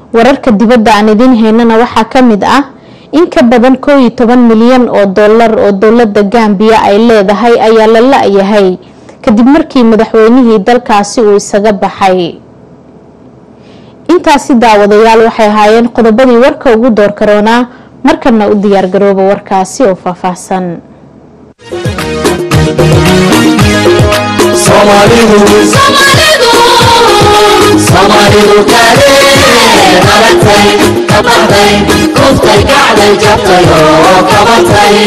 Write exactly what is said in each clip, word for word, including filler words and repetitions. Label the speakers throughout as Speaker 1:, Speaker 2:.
Speaker 1: wararka dibadda aan idin haynana waxaa ka mid ah in ka badan kow iyo toban milyan oo dollar oo dowladda Gambia ay leedahay ayaa la la'yahay kadib markii madaxweynihii dalkaasi uu isaga baxay. intaasi daawadayaal waxay ahaayeen qodobadii warka ugu door karoona markana u diyaar garooba warkaasi oo faahfaahsan.
Speaker 2: Somalidu Somalidu Somalidu kale qabatay qabatay kuftay kacday jabtay oo qabatay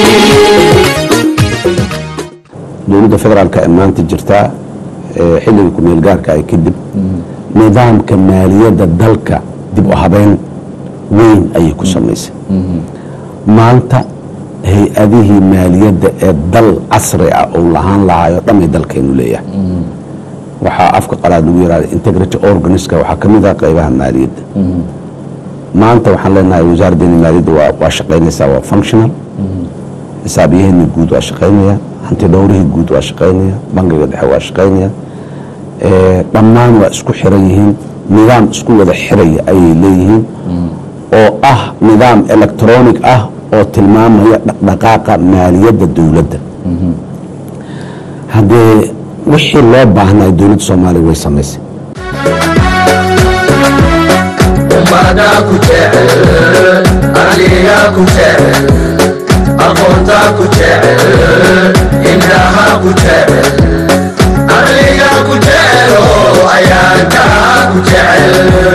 Speaker 3: dowladda federaalka ee maanta jirta xilliga ku meel gaarka ay kadib nidaamka maaliyadda dalka dib u habeyn weyn ay ku sameysay maanta hay-adihii maaliyadda ee dal casri ah oo lahaan lahayo dhamay dalkeenu leeyahay waxaa afka qalaad lagu yiraahdo integrity organiska waxaa ka mid ah qaybaha maaliyadda maanta waxaan leenahay wasaaradda maaliyadda waa waa shaqeynaysaa waa functional xisaabiyaheena guud waa shaqeynaya hanti dhowrihii guud waa shaqeynaya bangiga dhexe waa shaqeynaya ee dhammaan waa isku xiran yihiin nidaam isku wada xiraya ayay leeyihiin oo ah nidaam electronic ah oo tilmaamaya dhaqdhaqaaqa maaliyadda dawladda hadee wixii loo baahnaa dawladda Soomaaliya way sameysay
Speaker 2: umada ku jecel aliya ku jecel aqoonta ku jecel indhaha ku jecel aliya ku jecel ayaanka ku jecel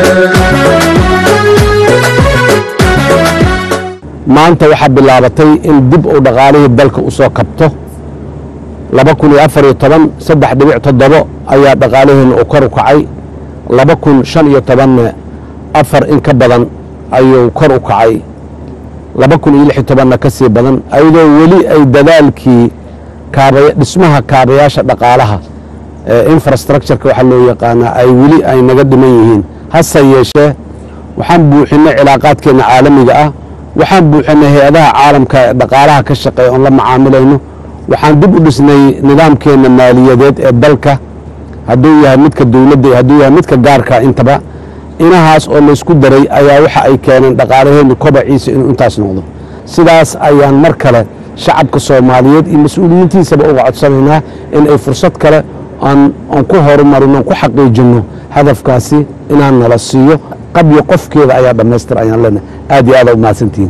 Speaker 3: maanta waxa bilaabatay in dib u dhaqaalihii dalka u soo kabto laba kun iyo afar iyo toban saddex dhibic toddoba ayaa dhaqaalihiina u kor u kacay laba kun shan iyo toban afar in ka badan ayuu kor u kacay laba kun iyo lix iyo toban ka sii badan ayadoo weli ay dadaalkii kaabaya dhismaha kaabayaasha dhaqaalaha ee infrastructure-ka waxa loo yaqaan ay weli ay naga dhiman yihiin hase yeeshee waxaan buuxinay cilaaqaadkeena caalamiga ah waxaan buuxinay hay'adaha caalamka ee dhaqaalaha ka shaqeeya oo la macaamilayno waxaan dib u dhisnay nidaamkeena maaliyadeed ee dalka hadduu yahay midka dawladda iyo hadduu yahay midka gaarka intaba inahaas oo la isku daray ayaa waxa ay keeneen dhaqaalaheena kobaciisa inuu intaas noqdo sidaas ayaan mar kale shacabka Soomaaliyeed iyo mas'uuliyiintiisaba uga codsanaynaa in ay fursad kale aan aan ku horumarino ku xaqiijino hadafkaasi inaan nala siiyo qabyo qofkeeda ayaa dhameystir ayaan leenahay aad iyo aad u mahadsantiin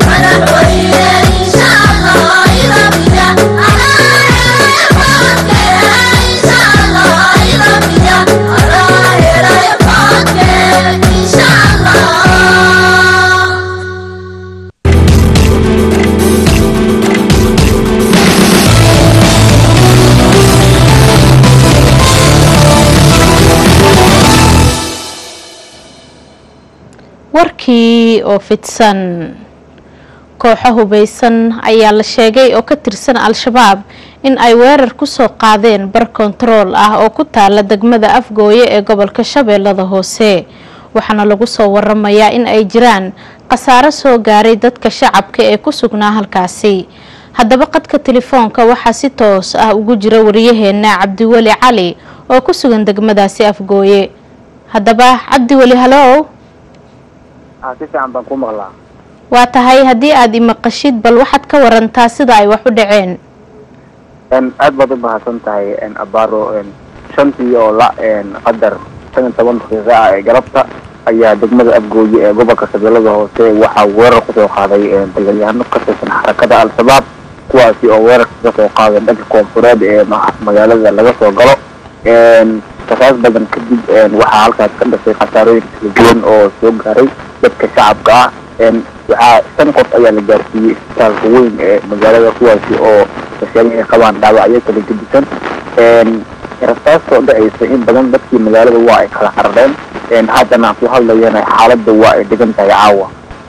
Speaker 1: warkii oo fidsan kooxo hubeysan ayaa la sheegay oo ka tirsan al-shabaab in ay weerar ku soo qaadeen bar control ah oo ku taala degmada Afgooye ee gobolka Shabeellada Hoose waxaana lagu soo waramayaa in ay jiraan qasaaro soo gaaray dadka shacabka ee ku sugnaa halkaasi haddaba qadka telefoonka waxaa si toos ah ugu jira wariyaheena Cabdiwali Cali oo ku sugan degmadaasi Afgooye haddaba Cabdiwali hello
Speaker 4: aan baan ku maqlaa
Speaker 1: waa tahay hadii aad imaqashid bal waxaad ka warantaa sida ay wax u dhaceen
Speaker 4: een aad baad u mahadsan tahay een abaro een shantii oo la een qadar shan iyo toban daqiiqo ah ee galabta ayaa degmada Afgooye ee gobolka Shabeellada Hoose waxa weerar ku soo qaaday een dagaalyahanno ka tirsan xarakada al-shabaab kuwaasi oo weerar ka soo qaaday dhanka koonfureed ee magaalada laga soo galo een taas badan kadib een waxa halkaas ka dhashay khasaarooyin kala duwan oo soo gaaray dadka shacabka ah een waxa shan qof ayaa la gaarsiiyay isbitaalka weyn ee magaalada kuwaasi oo ay qabaan dhaawacyo kala gedisan een rasaastoo dhacaysa in badan dadkii magaalada waa ay kala xardeen een haddana ku hadlayaan xaaladda waa ay degan tahay caawa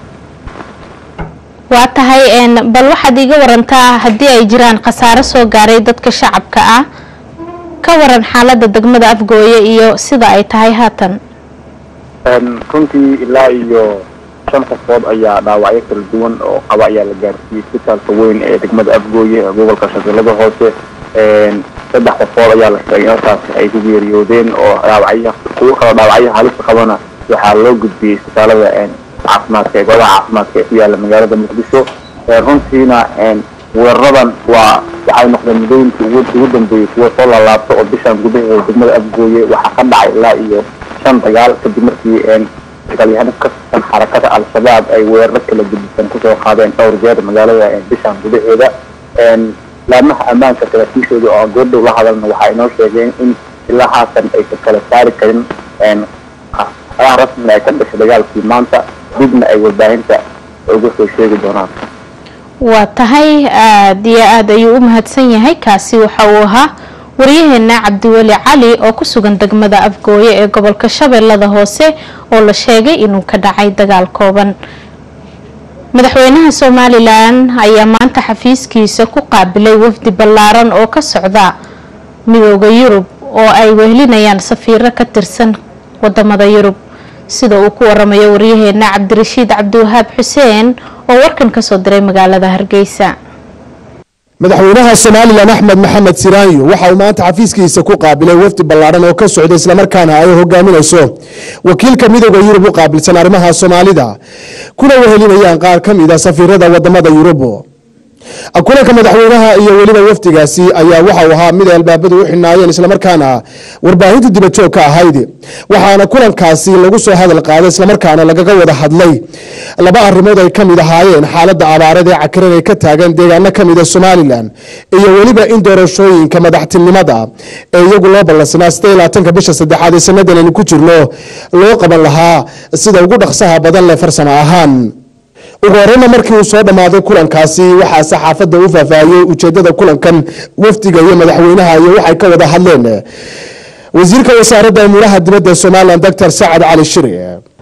Speaker 1: waa tahay een bal waxaad iga warantaa haddii ay jiraan khasaaro soo gaaray dadka shacabka ah ka waran xaaladda degmada Afgooye iyo sida ay tahay haatan
Speaker 4: een runtii ilaa iyo shan qofood ayaa dhaawacyo kala duwan oo qaba ayaa la gaarsiiyay isbitaalka weyn ee degmada Afgooye ee gobolka Shabeellada Hoose een saddex qofood ayaa la sheegay intaas ay ku geeriyoodeen oo dhaawacyo kuwa kala dhaawacyo halis qabana waxaa loo gudbiyey isbitaalada caafimaadka ee goobaha caafimaadka ee ku yaala magaalada muqdisho runtiina weeraradan waa waxay noqdeen muddooyinkii ugu dambeeyey kuwa soo laalaabta oo bishan gudaheeda degmada Afgooye waxaa ka dhacay ilaa iyo shan dagaal kadib markii dagaalyahanada ka tirsan xarakada al-shabaab ay weeraro kala gedisan kusoo qaadeen dhowr jeer magaalada bishan gudaheeda laamaha ammaanka saraakiishooda oo goordhow la hadalna waxay inoo sheegeen in ilaa haatan aysan kala saari karin xaraha rasmiga ay ka dhashay dagaalkii maanta dibna ay warbaahinta uga soo sheegi doonaan.
Speaker 1: waa tahay aad iyo aad ayuu u mahadsan yahay kaasi waxa uu ahaa wariyaheena Cabdiwali Cali oo ku sugan degmada Afgooye ee gobolka Shabeellada Hoose oo la sheegay inuu ka dhacay dagaal kooban. madaxweynaha Soomaaliland ayaa maanta xafiiskiisa ku qaabilay wafdi ballaaran oo ka socda midowga Yurub oo ay wehelinayaan safiiro ka tirsan wadamada Yurub sida uu ku waramayo wariyaheena Cabdirashiid Cabdiwahaab Xuseen oo warkan ka soo diray magaalada Hargeysa.
Speaker 5: madaxweynaha Soomaaliland Axmed Maxamed Siraanyo waxa uu maanta xafiiskiisa ku qaabilay wafdi ballaaran oo ka socda isla markaana ay hogaaminayso wakiilka midowga Yurub u qaabilsan arrimaha Soomaalida kuna wehelinayaan qaar ka mid ah safiirada wadamada Yurub. kulanka madaxweynaha iyo waliba wafdigaasi ayaa waxa uu ahaa mid albaabadu u xinaayeen isla markaana warbaahinta dibadjoog ka ahayd waxaana kulankaasi lagu soo hadal qaaday isla markaana lagaga wada hadlay laba arrimood ay ka mid ahaayeen xaaladda abaarada ee cakaran ee ka taagan deegaano ka mid ah Soomaaliland iyo waliba in doorashooyinka madaxtinimada ee iyagu loo ballansanaa siddeed iyo labaatanka bisha saddexaad ee sanadan aynu ku jirno loo qaban lahaa sida ugu dhaqsaha badan leh farsamo ahaan. ugu horeyna markii uu soo dhamaaday kulankaasi waxaa saxaafadda u faahfaahiyey ujeedada kulankan wafdiga iyo madaxweynaha iyo waxay ka wada hadleen wasiirka wasaaradda amniga dibadda Soomaaliland Doctor Saad Ali Shiri.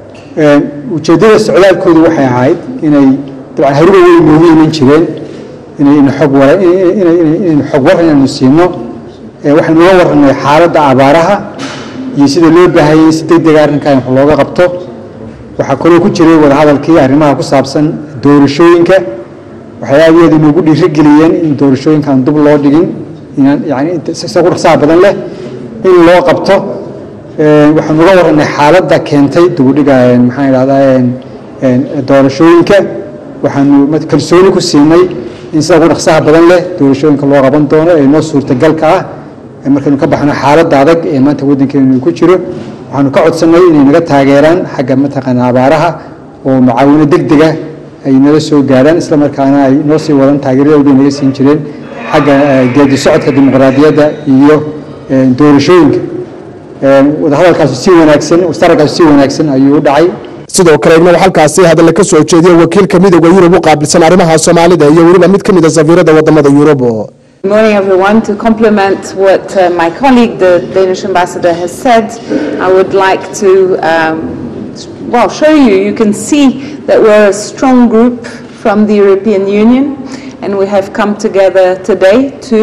Speaker 6: ujeedada socdaalkoodu waxay ahayd inay dabcan haruga weyn muhiim jireen inay xog wara inay inay xog waran inuu siino waxaan uga warnay xaaladda abaaraha iyo sida loo baahayay si degdeg ah arrinkan wax looga qabto. waxaa kaloo ku jiray wada hadalkii arrimaha ku saabsan doorashooyinka waxay aad iyo aad inoogu dhiirigeliyeen in doorashooyinkan dib loo dhigin inaan yani si dhaqsaha badan leh in loo qabto. waxaan uga warnay xaaladda keentay dib u dhiga maxaan idhahdaa doorashooyinka waxaanu kalsooni ku siinay in si dhaqsaha badan leh doorashooyinka loo qaban doono ee noo suurtagalka ah markaynu ka baxno xaaladda adag ee maanta waddankeenu ku jiro. waxaanu ka codsanay inay naga taageeraan xagga mataqaana abaaraha oo mucaawino degdeg ah ay nala soo gaaraan isla markaana ay noo sii wadan taageeradooda naga siin jireen xagga geedi socodka dimuqraadiyadda iyo doorashooyinka. wada hadalkaasi si wanaagsan wasaaraddaasi si wanaagsan ayuu u dhacay.
Speaker 5: sidoo kale inuu halkaasi hadal ka soo jeediyay wakiilka midowga Yurub u qaabilsan arrimaha Soomaalida iyo waliba mid ka mid ah safiirada wadamada Yurub.
Speaker 7: Good morning, everyone. To complement what uh, my colleague, the Danish ambassador, has said, I would like to, um, well, show you. You can see that we're a strong group from the European Union, and we have come together today to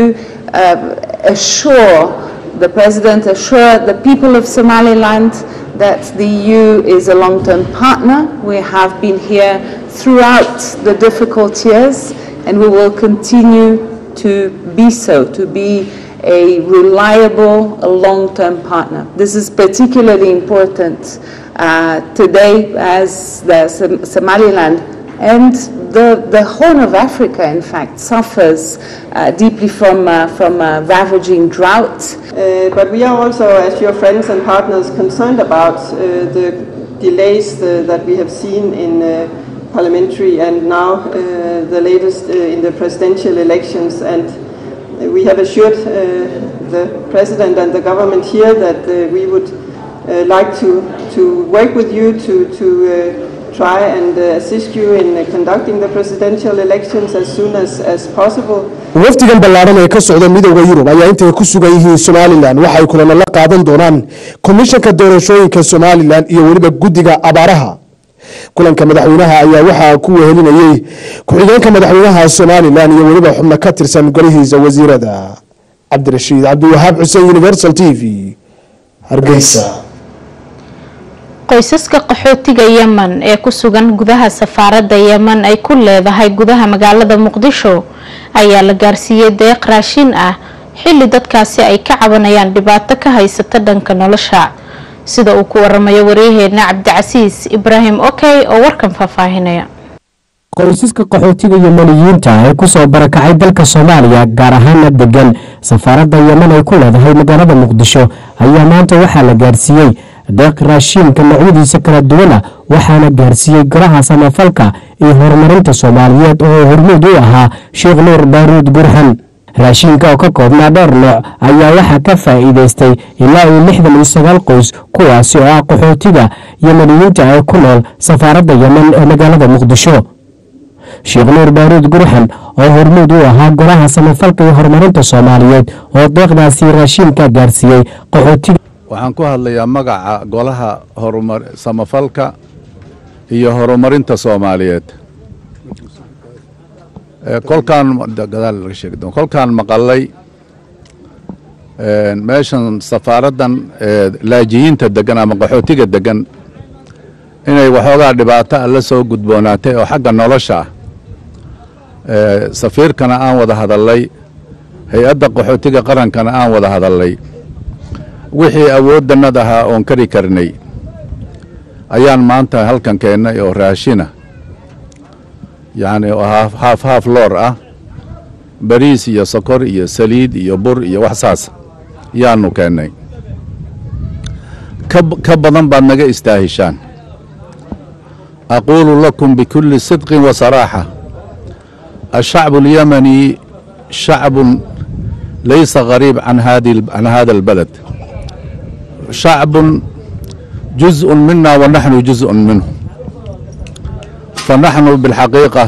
Speaker 7: uh, assure the President, assure the people of Somaliland that the E U is a long-term partner. We have been here throughout the difficult years, and we will continue to be so, to be a reliable, a long-term partner. This is particularly important uh, today as the Som- Somaliland and the, the Horn of Africa, in fact, suffers uh, deeply from, uh, from uh, ravaging drought.
Speaker 8: Uh, but we are also, as your friends and partners, concerned about uh, the delays uh, that we have seen in uh, parliamentary and now uh, the latest uh, in the presidential elections, and we have assured uh, the president and the government here that uh, we would uh, like to to work with you to to uh, try and uh, assist you in uh, conducting the presidential elections as soon as as possible.
Speaker 5: wafdigan ballaaran ee ka socda midowga Yurub ayaa intay ku sugan yihiin Soomaaliland waxay kulana la qaadan doonaan komishanka doorashooyinka Soomaaliland iyo waliba guddiga abaaraha. kulanka madaxweynaha ayaa waxa ku wehelinayay ku-xigeenka madaxweynaha Soomaaliland iyo waliba xubno ka tirsan golihiisa wasiirada. Cabdirashiid Cabdiwahaab Xuseen, Universal T V, Hargeysa.
Speaker 1: qoysaska qaxootiga Yemen ee ku sugan gudaha safaaradda Yemen ay ku leedahay gudaha magaalada Muqdisho ayaa la gaarsiiyay deeq raashin ah xilli dadkaasi ay ka cabanayaan dhibaato ka haysata dhanka nolosha. sida uu ku waramayo waryaheena cabdicasiis ibraahim okey oo warkan faahfaahinaya.
Speaker 9: qoysaska qaxootiga Yemeniyiinta ee ku soo barakacay dalka Soomaaliya gaar ahaan degan safaaradda Yemen ay ku leedahay magaalada Muqdisho ayaa maanta waxaa la gaarsiiyay deeq raashinka noocyadiisa kala duwan waxaana gaarsiiyay golaha samafalka iyo horumarinta Soomaaliyeed oo hormuud u ahaa Sheekh Nuur Baaruud Burhan. raashinka oo ka koobnaa dhowr nooc ayaa waxaa ka faa'iideystay ilaa lixdan iyo sagaal qoys kuwaas oo ah qaxootiga Yemeniyiinta ee ku nool safaaradda Yemen ee magaalada Muqdisho. Sheekh Nuur Baaruud Burhan oo hormuud u ahaa golaha samafalka iyo horumarinta Soomaaliyeed oo deeqdaasi raashinka gaarsiiyay qaxootiga.
Speaker 10: waxaan ku hadlayaa magaca golaha horumar samafalka iyo horumarinta Soomaaliyeed. ee kolkaan gadaal laga sheegay kolkaan maqalay ee meeshan safaaraddan laajiyiinta degan ama qaxootiga degan inay waxoogaa dhibaato la soo gudboonaatay oo xagga nolosha ee safiirkana aan wada hadalay hay'adda qaxootiga qarankana aan wada hadalay wixii awoodannada ahaa oon kari karnay ayaan maanta halkan keennay oo raashina يعني هاف هاف هاف لور أه بريس يا سكر يا سليد يا بر يا وحساس يانو كأني كب كبضن بنجا استاهشان أقول لكم بكل صدق وصراحة الشعب اليمني شعب ليس غريب عن هذه عن هذا البلد شعب جزء منا ونحن جزء منه فنحن بالحقيقة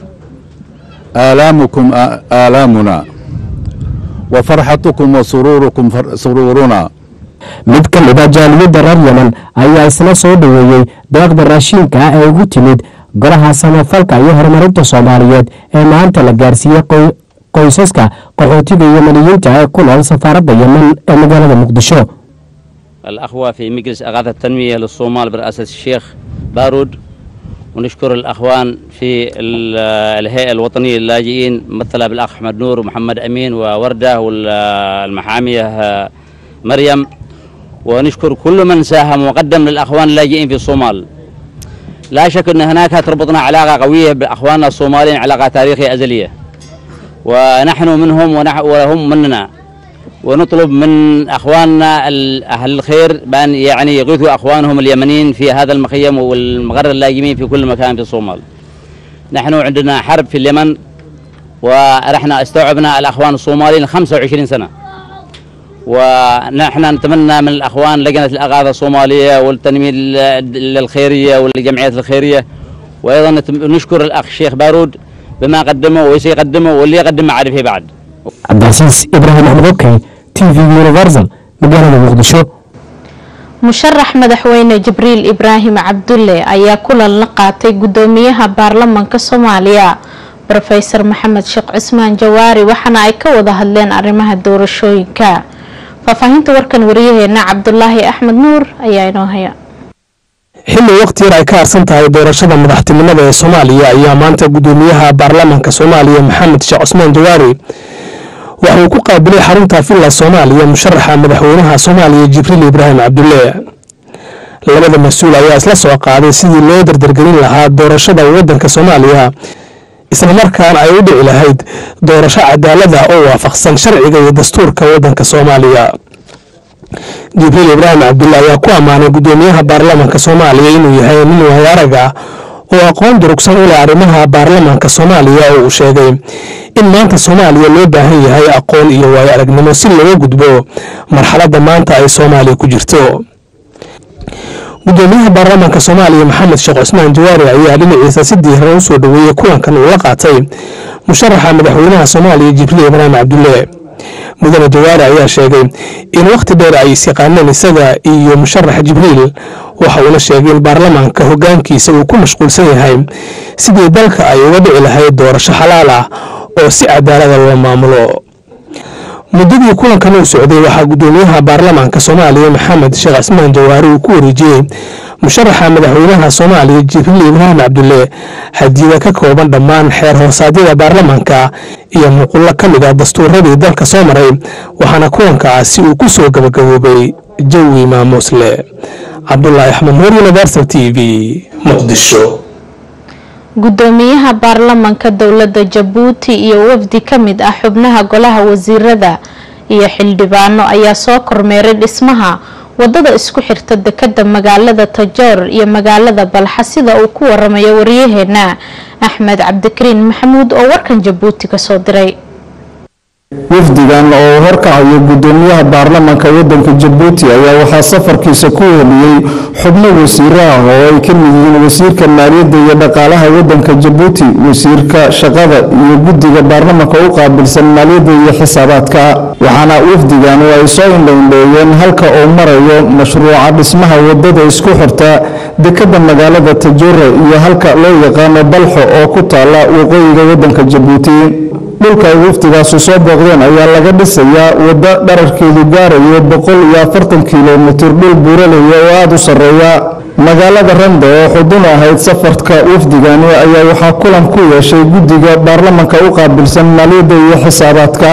Speaker 10: آلامكم آلامنا وفرحتكم وسروركم سرورنا.
Speaker 9: mid ka mid ah jaaliyadda reer Yemen ayaa isla soo dhaweeyay deeqda raashinka ee ugu timid golaha samafalka iyo horumarinta Soomaaliyeed ee maanta la gaarsiiyay qoysaska qaxootiga Yemeniyiinta ee ku nool safaaradda Yemen ee magaalada Muqdisho.
Speaker 11: الأخوة في مجلس إغاثة التنمية للصومال برئاسة الشيخ بارود ونشكر الأخوان في الهيئة الوطنية للاجئين ممثلة بالأخ أحمد نور ومحمد أمين ووردة والمحامية مريم ونشكر كل من ساهم وقدم للأخوان اللاجئين في الصومال. لا شك أن هناك تربطنا علاقة قوية بأخواننا الصوماليين علاقة تاريخية أزلية ونحن منهم وهم مننا ونطلب من أخواننا أهل الخير بأن يعني يغيثوا أخوانهم اليمنيين في هذا المخيم والمغر اللاجئين في كل مكان في الصومال. نحن عندنا حرب في اليمن ورحنا استوعبنا الأخوان الصوماليين خمسة وعشرين سنة ونحن نتمنى من الأخوان لجنة الإغاثة الصومالية والتنمية الخيرية والجمعيات الخيرية وأيضا نشكر الأخ الشيخ بارود بما قدمه وسيقدمه واللي يقدم معرفه بعد.
Speaker 9: cabdicasiis ibraahim axmed okey t v universal magaalada muqdisho.
Speaker 1: musharax madaxweyne jibriil ibraahim cabdulle ayaa kulan la qaatay gudoomiyaha baarlamaanka Soomaaliya Professor Maxamed Sheekh Cismaan Jawaari waxaana ay ka wada hadleen arrimaha doorashooyinka. faahfaahinta warkan wariyaheena Cabdullaahi Axmed Nuur ayaa inoo haya.
Speaker 5: xilli waqti yar ay ka harsan tahay doorashada madaxtinimada ee Soomaaliya ayaa maanta gudoomiyaha baarlamaanka Soomaaliya Maxamed Sheekh Cismaan Jawaari waxa uu ku qaabilay xarunta Villa Soomaaliya musharaxa madaxweynaha Soomaaliya Jibriil Ibraahim Cabdulle. labada mas'uul ayaa isla soo qaaday sidii loo dardargelin lahaa doorashada waddanka Soomaaliya isla markaana ay u dhici lahayd doorasho cadaalad ah oo waafaqsan sharciga iyo dastuurka waddanka Soomaaliya. Jibriil Ibraahim Cabdulle ayaa ku amaanay gudoomiyaha baarlamaanka Soomaaliya inuu yahay nin waayarag ah oo aqoon durugsan u leh arrimaha baarlamaanka Soomaaliya oo uu sheegay in maanta Soomaaliya loo baahan yahay aqoon iyo waayaragnimo si looga gudbo marxaladda maanta ay Soomaaliya ku jirto. gudoomiyaha baarlamaanka Soomaaliya Maxamed Sheekh Cismaan Jawaari ayaa dhinaciisa si diiran u soo dhaweeyay kulankan uu la qaatay musharaxa madaxweynaha Soomaaliya Jibriil Ibraahim Cabdulle. mudane Jawaari ayaa sheegay in waqti dheer ay isqaaneen isaga iyo musharax Jibriil waxa uu la sheegay in baarlamaanka hoggaankiisa uu ku mashquulsan yahay sidii dalka ay uga dhici lahayd doorasho xalaal ah oo si cadaalad ah loo maamulo. muddadii kulankan uu socday waxa gudoomiyaha baarlamaanka Soomaaliya Maxamed Sheekh Cismaan Jawaari uu ku wareejiyay musharaxa madaxweynaha Soomaaliya Jibriil Ibraahim Cabdulle hadiyada ka kooban dhammaan xeer hoosaadyada baarlamaanka iyo nuqullo ka mid ah dastuuradii dalka soo maray waxaana kulankaasi uu ku soo gabagaboobay
Speaker 12: jawi maamusle. cabdulaahi axmed nuur, universal t v, muqdisho.
Speaker 1: gudoomiyaha baarlamanka dowladda Jabuuti iyo wafdi ka mid ah xubnaha golaha wasiirada iyo xildhibaano ayaa soo kormeeray dhismaha wadada isku xirta dekada magaalada Tajoor iyo magaalada Balxa sida uu ku waramayo wariyaheena Axmed Cabdikariin Maxamuud oo warkan Jabuuti ka soo diray.
Speaker 13: wafdigan oo horkacayo gudoomiyaha baarlamanka wadanka Jabuuti ayaa waxaa safarkiisa ku heliyay xubno wasiiraha oo ay ka mid yihiin wasiirka maaliyadda iyo dhaqaalaha wadanka Jabuuti, wasiirka shaqada iyo guddiga baarlamanka u qaabilsan maaliyadda iyo xisaabaadka. waxaana wafdigan ay soo indhaynayeen halka uu marayo mashruuca dhismaha wadada isku xirta dekada magaalada Tajoor iyo halka loo yaqaan Balxo oo ku taala waqooyiga wadanka Jabuuti. dhulka ay wafdigaas soo booqdeen ayaa laga dhisayaa wada dhererkeedu gaarayo boqol iyo afartan kiiloomitir dhul buuraley oo aad u sareeya. magaalada Rande oo xudun ahayd safarka wafdigani ayaa waxaa kulan ku yeeshay guddiga baarlamanka u qaabilsan maaliyadda iyo xisaabaadka.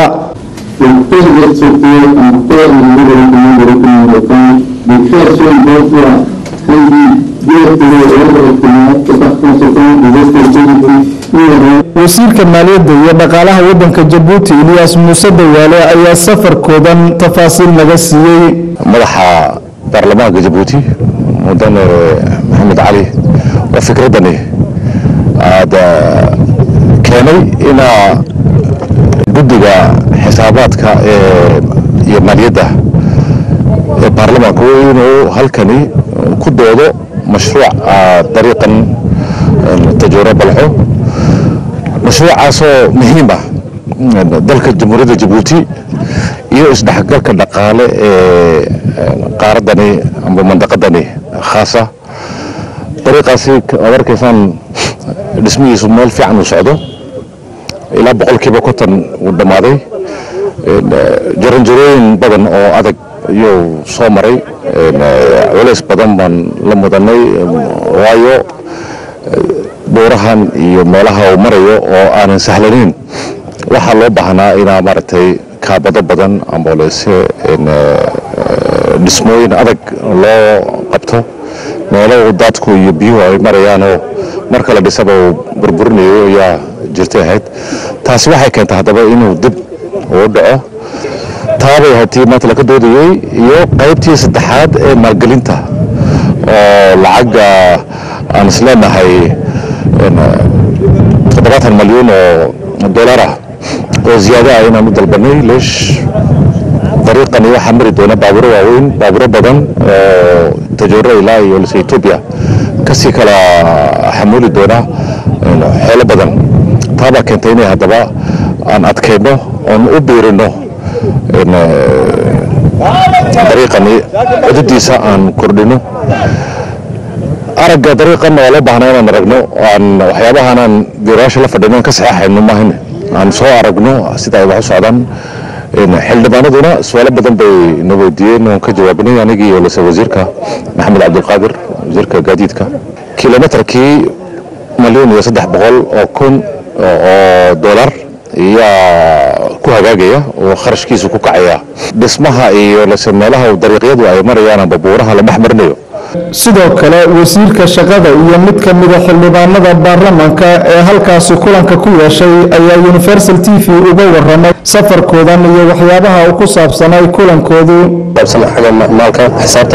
Speaker 13: wasiirka maaliyadda iyo dhaqaalaha wadanka Jabuuti Ilyas Muuse Dawaale ayaa safarkoodan tafaasiil naga siiyay.
Speaker 14: madaxa baarlamaanka Jabuuti mudane Maxamed Cali oo fikradani aad keenay in guddiga xisaabaadka iyo maaliyadda ee baarlamaanka inuu halkani ku doodo mashruuc dariiqan Tajoor Balxo. mashruucaasoo muhiim ah dalka jamhuuriyadda Jabuuti iyo isdhexgalka dhaqaale ee qaaradani ama mandaqadani khaasa. dariiqaasi aad arkaysaan dhismihiisu meel fiican u socdo ilaa boqolkiiba konton uu dhammaaday. jaranjarooyin badan oo adag ayuu soo maray. culays badan baan la mudanay waayo buurahan iyo meelaha uu marayo oo aanan sahlanayn. waxaa loo baahnaa inaa maaragtay kaabado badan ambooleyse dhismooyin adag loo qabto. meelo daadku iyo biyuhu ay marayaanoo marka la dhisaba uu burburinayo ayaa jirtay ahayd. taasi waxay keentay haddaba inuu dib uu dhaco. taabay hatii maanta laga doodayay iyo qaybtii saddexaad ee maalgelinta oo lacaga aan isleenahay toddobaatan malyan oo dollar ah oo ziyaada ah inaan u dalbanay. leesh dariiqani waxaa mari doona baabuuro waaweyn, baabuuro badan oo Tajoor ilaa iyo Ethiopia kasii kala xamuuli doona xoolo badan. taabaa keentay inay haddaba aan adkayno oon u biirino dariiqani cudurdiisa aan kordhino. aragga dariiqan waa loo baahnaa inaan aragno aan waxyaabahanaan biiraasha la fadhino ka saxeexayno maahan aan soo aragno sida ay wax u socdaan. xildhibaanaduna su'aalo badan bay na weydiiyeen oo ka jawaabinay anigii iyo lasa wasiirka Maxamed Cabdulqaadir wasiirka gaadiidka. kilometerkii malyan iyo saddex boqol oo kun oo dollar ayaa ku hagaagaya oo kharashkiisu ku kacaya. dhismaha iyo lasa meelaha dariiqyadu ay marayaan ama buuraha la maxmarinayo.
Speaker 13: sidoo kale wasiirka shaqada iyo mid ka mid ah xildhibaanada baarlamanka ee halkaasi kulanka ku yeeshay ayaa Universal T V uga waramay safarkoodan iyo waxyaabaha uu ku saabsanay kulankoodu.
Speaker 15: xaga maalka xisaabta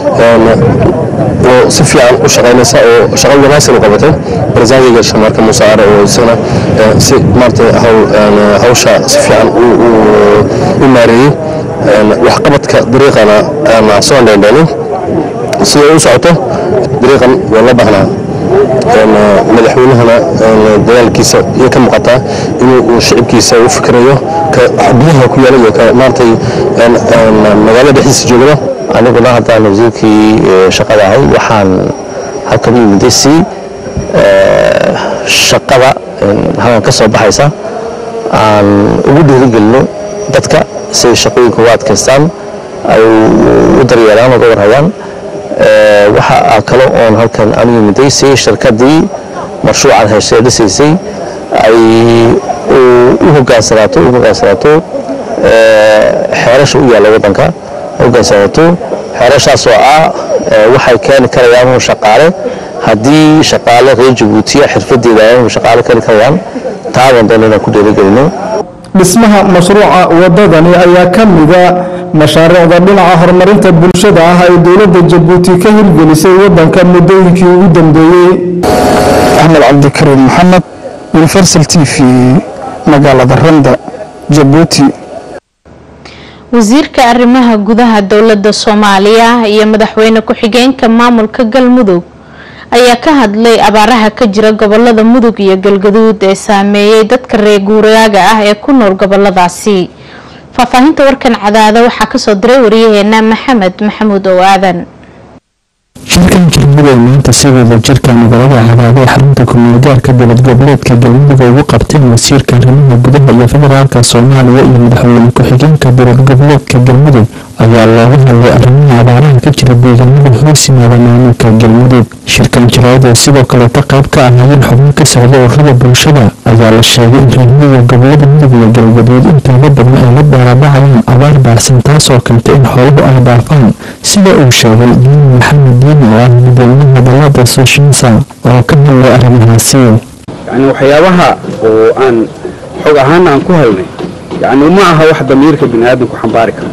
Speaker 15: oo si fiican u shaqeynaysa oo shaqo wanaagsan u qabatay. barnaamijka shamarka musaare oo isna si maartay hawsha si fiican u maareeyay. wax qabadka dariiqana aan soo dheendheelin si uu socoto dariiqan waa la baahnaa. madaxweynahana dadaalkiisa iyo ka muuqataa inuu shacabkiisa u fikrayo ka xubnaha ku yaala iyo ka maartay magaalada dhexdiisa joogada.
Speaker 16: aniguna haddaan wasiirkii shaqada ahay waxaan halkan u yimid si shaqada halkan ka soo baxaysa aan ugu dhiirigelino dadka si shaqooyinka u adkaystaan ay u daryeelaan uga warhayaan. waxa kale oo halkan aan yimiday si shirkadii mashruucan heshay dhisaysay ay u hoggaansanaato u hoggaansanaato xeerasha u yaalla wadanka hoggaansanaato xeerashaas oo ah waxay keeni karayaan inuu shaqaale haddii shaqaale reer Jabuuti xirfadeeda ay inuu shaqaale keeni karayaan taaban doon inaan ku dhiirigelino
Speaker 13: dhismaha mashruuca wadadani ayaa ka mid ah mashaariicda dhinaca horumarinta bulshada ah ee dowladda Jabuuti ka hirgelisay wadanka muddooyinkii ugu dambeeyay.
Speaker 17: Axmed Cabdikarim Maxamed, Universal T V, magaalada Randa, Jabuuti.
Speaker 1: wasiirka arrimaha gudaha dowladda Soomaaliya iyo madaxweyne ku-xigeenka maamulka Galmudug ayaa ka hadlay abaaraha ka jira gobolada Mudug iyo Galgaduud ee saameeyay dadka reer guuraaga ah ee ku nool goboladaasi. Faafahinta warkan cadaada waxaa ka soo diray wariyaheena Maxamed Maxamuud oo aadan.
Speaker 9: shirkan Galmudug maanta sidoo jirka magaalada cadaada ee xarunta kumeelgaarka dowlad goboleedka Galmudug ugu qabtay wasiirka arrimaha gudaha iyo federaalka Soomaaliya iyo madaxweyne ku-xigeenka dowlad goboleedka Galmudug ayaa looga hadlay arrimaha abaaraha ka jira deegaanada hoos yimaada maamulka Galmudug. shirkan jiraada sidoo kale ka qayb ka ahaayeen xubno ka socda ururada bulshada ayaa la sheegay in reer gobolada Mudug iyo Galgaduud intooda badan ay la daaladacayaan abaar baarsan taasoo keentay in xooluhu ay dhaafaan sida uu sheegay Maxamed Diin oo ah madaxweynaha dalada Soomaaliya oo ka hadlay arrimahaasi.
Speaker 18: yani waxyaabaha oo aan xog ahaan aan ku helnay yani ma aha wax damiirka bini'aadamku xambaari karo.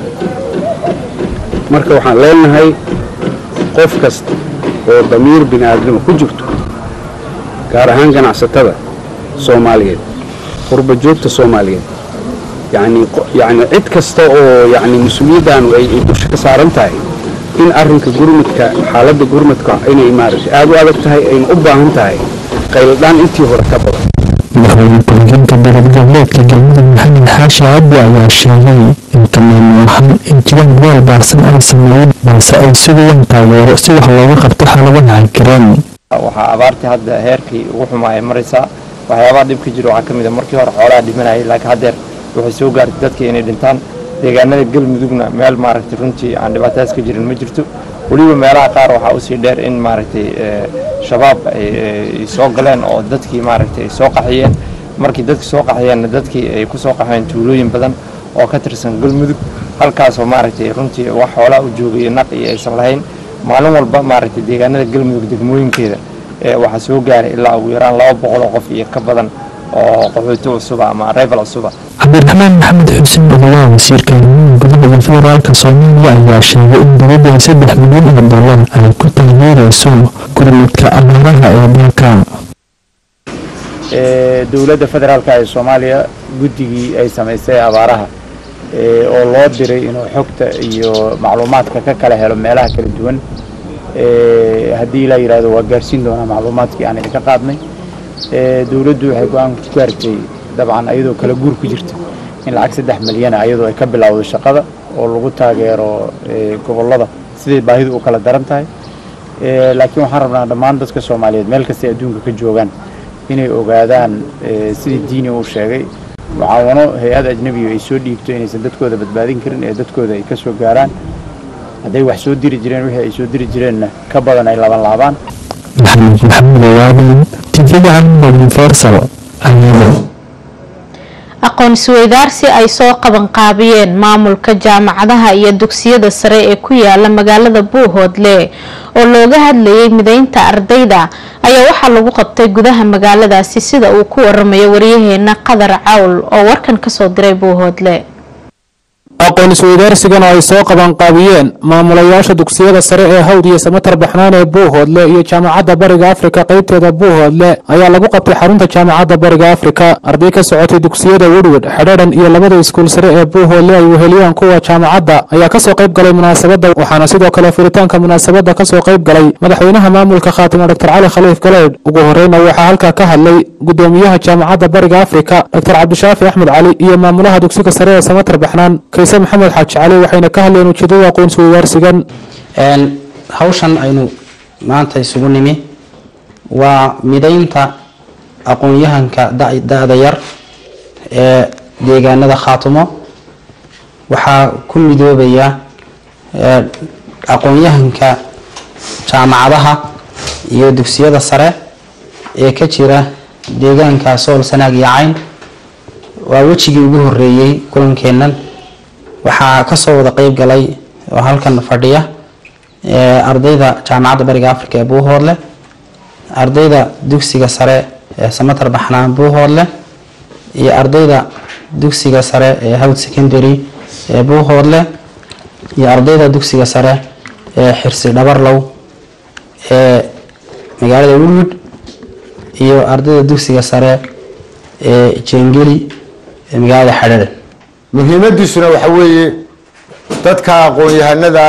Speaker 18: marka waxaan leenahay qof kasta oo damiir bini'aadam ku jirto gaar ahaan ganacsatada Soomaaliyeed qurba joogta Soomaaliyeed yani yani cid kasta oo yani mas'uuliyaddan ay dusha ka saaran tahay in arrinka gurmadka xaaladda gurmadka inay maaragtay aad u adag tahay ay u baahan tahay qayladaan intii hore ka badan.
Speaker 9: madaxweyne ku-xigeenka dowlad goboleedka Galmudug Maxamed Xaashi Cabdi ayaa sheegay in tamaam ahaan in jiraan weel baarsan ay sameeyeen balse ay sugayaan taageero si wax looga qabto xaaladaha jiraan.
Speaker 19: waxaa abaartii hadda heerkii ugu xumaa ay maraysaa waxyaabaha dhibka jira waxaa ka mid ah markii hore xoolaha dhimanayay laakiin haddeer waxay soo gaartay dadkii inay dhintaan. deegaanada Galmudugna meel maaragtay runtii aan dhibaataas ka jirin ma jirto. waliba meelaha qaar waxaa u sii dheer in maaragtay shabaab ay soo galeen oo dadkii maaragtay soo qaxiyeen. markii dadkii soo qaxiyeen dadkii ay ku soo qaxeen tuulooyin badan oo ka tirsan Galmudug halkaas oo maaragtay runtii wax xoolaha u joogay naq iyo aysan lahayn. maalin walba maaragtay deegaanada Galmudug degmooyinkeeda waxaa soo gaaray ilaa ugu yaraan laba boqol oo qof iyo ka badan oo qaxooti cusub ama arrival cusub.
Speaker 9: Cabdiraxmaan Maxamed Xuseen Odawa wasiirka arrimaha gudaha iyo federaalka Soomaaliya ayaa sheegay in dowladda saddex milyan oo dollar ay ku taageerayso gurmadka abaaraha ee dalka.
Speaker 20: ee dowladda federaalka ee Soomaaliya guddigii ay sameysay abaaraha ee oo loo diray inuu xogta iyo macluumaadka ka kala helo meelaha kala duwan ee haddii la yiraahdo waa gaarsiin doona macluumaadkii aan idinka qaadnay. ee dowladdu waxay go'aan ku gaartay dabcan ayadoo kala guur ku jirta in lacag saddex milyan ayadoo ay ka bilowdo shaqada oo lagu taageero gobolada sidii baahidu u kala daran tahay. ee laakiin waxaan rabnaa dhammaan dadka Soomaaliyeed meel kasta adduunka ka joogaan inay ogaadaan sidii diini uu sheegay mucaawano hay'ad ajnabi ay soo dhiibto inaysan dadkooda badbaadin karin ee dadkooda ay ka soo gaaraan hadday wax soo diri jireen wixii ay soo diri jireenna ka badan ay laban laabaan.
Speaker 9: Maxamed Maxamed Waadan tifida aan farsal ayado
Speaker 1: aqoon isweydaarsi ay soo qaban qaabiyeen maamulka jaamacadaha iyo dugsiyada sare ee ku yaala magaalada Buuhoodle oo looga hadlayay mideynta ardayda ayaa waxa lagu qabtay gudaha magaaladaasi sida uu ku waramayo wariyaheena Qadar Cawl oo warkan ka soo diray Buuhoodle.
Speaker 21: aqoon isweydaarsigan oo ay soo qaban qaabiyeen maamulayaasha dugsiyada sare ee Hawd iyo Samatar Baxnaan ee Buuhoodle iyo jaamacadda Bariga Afrika qaybteeda Buuhoodle ayaa lagu qabtay xarunta jaamacadda Bariga Afrika. arday ka socotay dugsiyada Woodward, Xadhaadhan iyo labada iskuul sare ee Buuhoodle ay weheliyaan kuwa jaamacadda ayaa ka soo qayb galay munaasabadda waxaana sidoo kale furitaanka munaasabadda ka soo qayb galay madaxweynaha maamulka Khaatimo Doctor Cali Khaliif Galeed. ugu horreyn waxaa halka ka hadlay gudoomiyaha jaamacadda Bariga Afrika Doctor Cabdishaafi Axmed Cali iyo maamulaha dugsiga sare ee Samatar Baxnaan Maxamed Xaaji Cali waxayna ka hadleen ujeedada aqoon isweydaarsigan.
Speaker 22: een hawshan aynu maanta isugu nimi waa mideynta aqoon-yahanka da'da yar ee deegaanada Khaatimo waxaa ku midoobaya aqoon-yahanka jaamacadaha iyo dugsiyada sare ee ka jira deegaanka Sool Sanaag iyo Cayn. waa wajigii ugu horeeyay kulankeennan waxaa ka soo wada qayb galay oo halkan fadhiya ee ardayda jaamacadda bariga afrika ee buuhoodle ardayda dugsiga sare ee samatar baxnaan buuhoodle iyo ardayda dugsiga sare ee hawd secondary ee buuhoodle iyo ardayda dugsiga sare ee xirsi dhabarlow ee magaalada Woodwood iyo ardayda dugsiga sare ee Jengeli ee magaalada Xadare
Speaker 2: muhiimadiisuna waxa weeye dadka aqoon-yahanada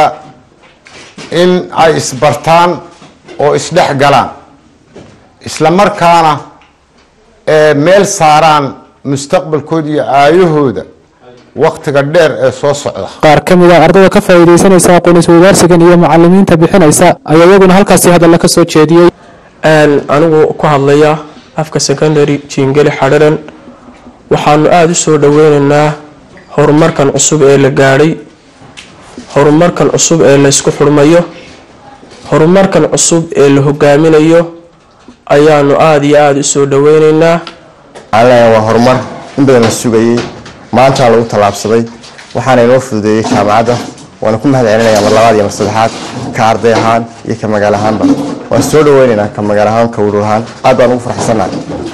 Speaker 2: in ay isbartaan oo isdhex galaan isla markaana ee meel saaraan mustaqbalkooda iyo aayahooda waqtiga dheer ee soo socda
Speaker 21: qaar ka mid ah ardayda ka faa'iideysanaysa aqoon isweydaarsigan iyo macallimiinta bixinaysa ayaa iyaguna halkaasi hadal ka soo jeediyay
Speaker 3: aan anigu ku hadlaya afka secondary Jengeli Xadaren waxaanu aad u soo dhaweynaynaa horumarkan cusub ee la gaaray horumarkan cusub ee la isku xurmayo horumarkan cusub ee la hogaaminayo ayaanu aad iyo aad u soo dhaweynaynaa
Speaker 23: alla waa horumar in badan la sugayay maanta lagu talaabsaday waxaana inoo fududeeyay jaamacadda waana ku mahadcelinayaa mar labaad iyo mar saddexaad ka arday ahaan iyo ka magaal ahaanba waan soo dhaweynaynaa ka magaal ahaan ka urur ahaan aad baan ugu faraxsanahay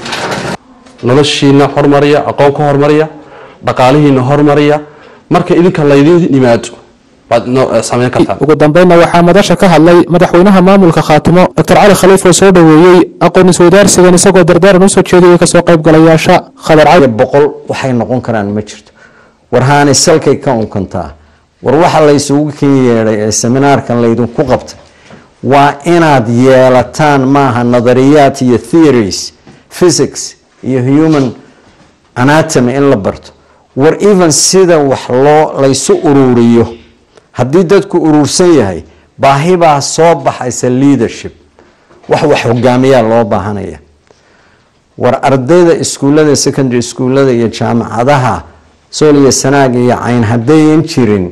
Speaker 24: noloshiina horumariya aqoon ka horumariya dhaqaalihiina horumariya marka idinka laydin yimaado baad sameyn kartaa
Speaker 21: ugu dambeynna waxaa madasha ka hadlay madaxweynaha maamulka Khaatimo Dr Cali Khaliif oo soo dhaweeyay aqoon isweydaarsigan isagoo dardaaran u soo jeediyay ka soo qayb galayaasha Khadar Cali
Speaker 25: boqol waxay noqon karaan ma jirto warhaani salkay ka unkantaa war waxa la isugu keenay ee seminaarkan laydin ku qabtay waa inaad yeelataan maaha nadariyaat iyo theories physics iyo human anatomy in la barto war even sida wax loo la isu ururiyo haddii dadku urursan yahay baahi baa soo baxaysa leadership wax wax hogaamiyaa loo baahanaya war ardayda iskuullada secondary iskuullada iyo jaamacadaha sool iyo sanaag iyo cayn haddayan jirin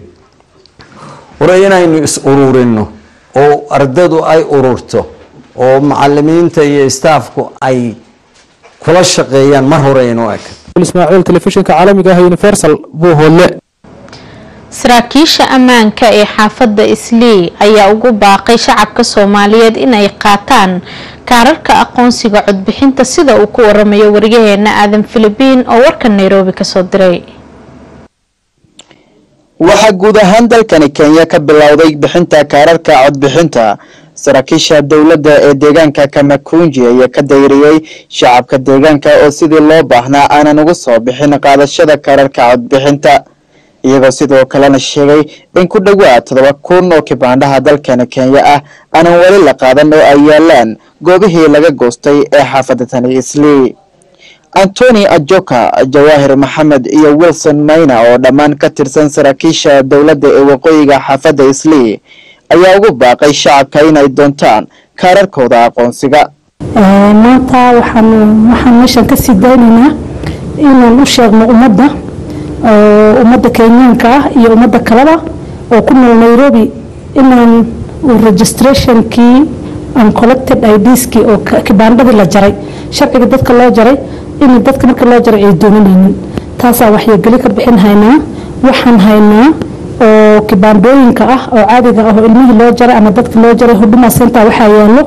Speaker 25: war inaynu is ururino oo ardaydu ay ururto oo macallimiinta iyo staafku ay kula shaqeeyaan mar hore inuu eg
Speaker 21: Ismaaciil telefishinka caalamiga ah Universal Buuhoodle
Speaker 1: saraakiisha ammaanka ee xaafadda Islii ayaa ugu baaqay shacabka Soomaaliyeed inay qaataan kaararka aqoonsiga codbixinta sida uu ku waramayo wariyaheena Aadan Filibiin oo warka Nairobi ka soo diray
Speaker 26: waxa guud ahaan dalkani Kenya ka bilowday bixinta kaararka codbixinta saraakiisha dawladda ee deegaanka Kamakunji ayaa ka dayriyay shacabka deegaanka oo sidii loo baahnaa aanan uga soo bixin qaadashada kaararka codbixinta iyagoo sidoo kalena sheegay in ku dhawaad todoba kun oo kibaandhaha dalkani Kenya ah aanan wali la qaadan oo ay yaalaan goobihii laga goostay ee xaafadda tani Islii Anthony Ajoka Jawahir Maxamed iyo Wilson Mayna oo dhammaan ka tirsan saraakiisha dawladda ee waqooyiga xaafadda Islii ayaa ugu baaqay shacabka inay doontaan kaararkooda aqoonsiga
Speaker 27: maanta waxaan waxaan meeshan ka sii daynaynaa inaan u sheegno ummadda ummadda Kenyaanka ah iyo ummadda kaleba oo ku nool Nairobi inaan registrationkii and collected I Ds kii oo kibaandhadii la jaray sharciga dadka loo jaray in dadka marka loo jaray ay doonanaynin taasaa waxyeelgali ka bixin haynaa waxaan haynaa oo kibaandooyinka ah oo caadiga ah oo ilmihii loo jaray ama dadka loo jaray Huduma Center waxaa yaalo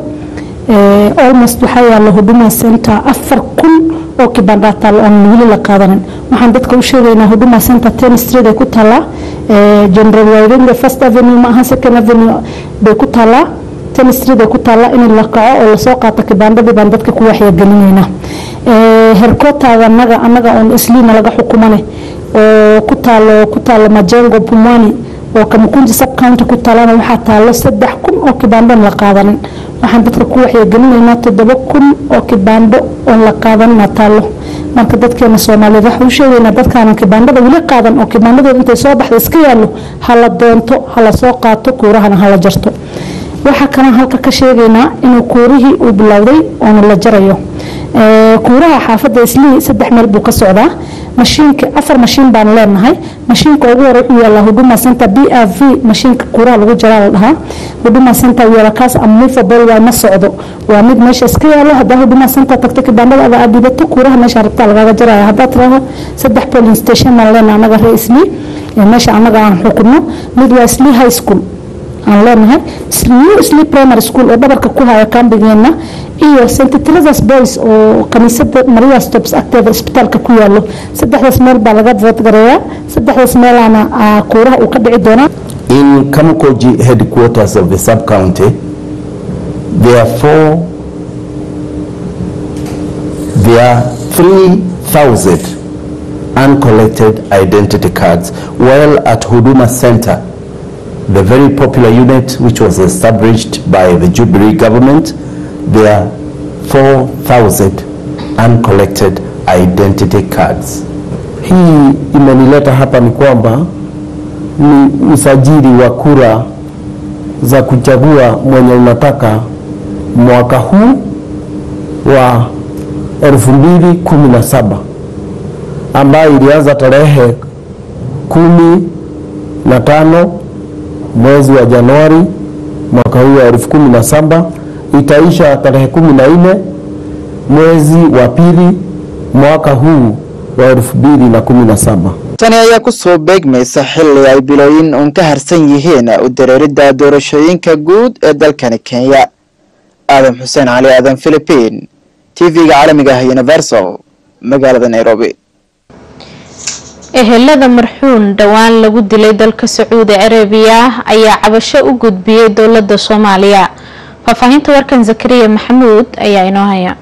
Speaker 27: almost waxaa yaalo Huduma Center afar kun oo kibaandhata aan wili la qaadanin waxaan dadka u sheegaynaa Huduma Center ten Street ay ku taala General Wairunge First Avenue ma aha Second Avenue bay ku taala ten Street ay ku taala in la qaco oo la soo qaato kibaandhadii baan dadka ku waxyeelgalinayna ee herkootada anaga anaga oo Isliina laga xukumanay oo ku taalo ku taalo Majengo Pumwani oo Kamukunji sub county ku taalana waxa taalo saddex kun oo kibaandho la qaadanin waxaan dadka ku waxyeelgalinaynaa toddoba kun oo kibaandho oo la qaadan ma taalo marka dadkeena Soomaaliyeed waxa uu sheegaynaa dadkaan kibaandhada wali qaadan oo kibaandhada intay soo baxday iska yaalo hala doonto hala soo qaato kuurahana hala jarto waxa kana halka ka sheegaynaa inuu kuurihii uu bilowday oo la jarayo ee kuuraha xaafadda Islii saddex meel buu ka socdaa mashiinka afar mashiin baan leenahay mashiinka ugu hore wuxuu yaala Huduma Center B R V mashiinka kuuraha lagu jaraa lahaa Huduma Center yaala kaas unmovable waa ma socdo waa mid meesha iska yaalo hadda Huduma Center tagto kibaandhada aad aadibato kuuraha meesha rabta laga jaraya hadda tiraahdo saddex polling station ma leenahay anaga Islii ee meesha anaga aan xukumo mid waa Islii High School aan leenahay new sleep primary school oo dhabarka ku haya kambigeena iyo Saint Teresa's Boys oo kaniisada Maria Stopes agteeda isbitaalka ku yaalo saddexdaas meel baa laga vote gareeyaa saddexdaas meelana kuuraha uu ka dhici doona.
Speaker 4: In Kamukoji headquarters of the sub-county, there are four, there are three thousand uncollected identity cards, while at Huduma Center, the very popular unit which was established by the Jubilee government, there are four thousand uncollected identity cards.
Speaker 5: Hii imenileta hapa ni kwamba ni usajili wa kura za kuchagua mwenye unataka mwaka huu wa elfu mbili kumi na saba ambayo ilianza tarehe kumi na tano mwezi wa Januari mwaka huu wa elfu kumi na saba itaisha tarehe kumi na nne mwezi wa pili mwaka huu wa elfu mbili na kumi na saba.
Speaker 26: tani ayaa ku soo beegmaysa xilli ay bilooyin uun ka harsan yihiin u dareeridda doorashooyinka guud ee dalkani Kenya. Adam Xuseen Cali Adam Philippine T V-ga caalamiga ah Universal magaalada Nairobi.
Speaker 1: ehelada marxuun dhawaan lagu dilay dalka Sacuudi Carabiya ayaa cabasho u gudbiyay dowladda Soomaaliya. Faafahinta warkan Zakariya Maxamuud ayaa inoo haya.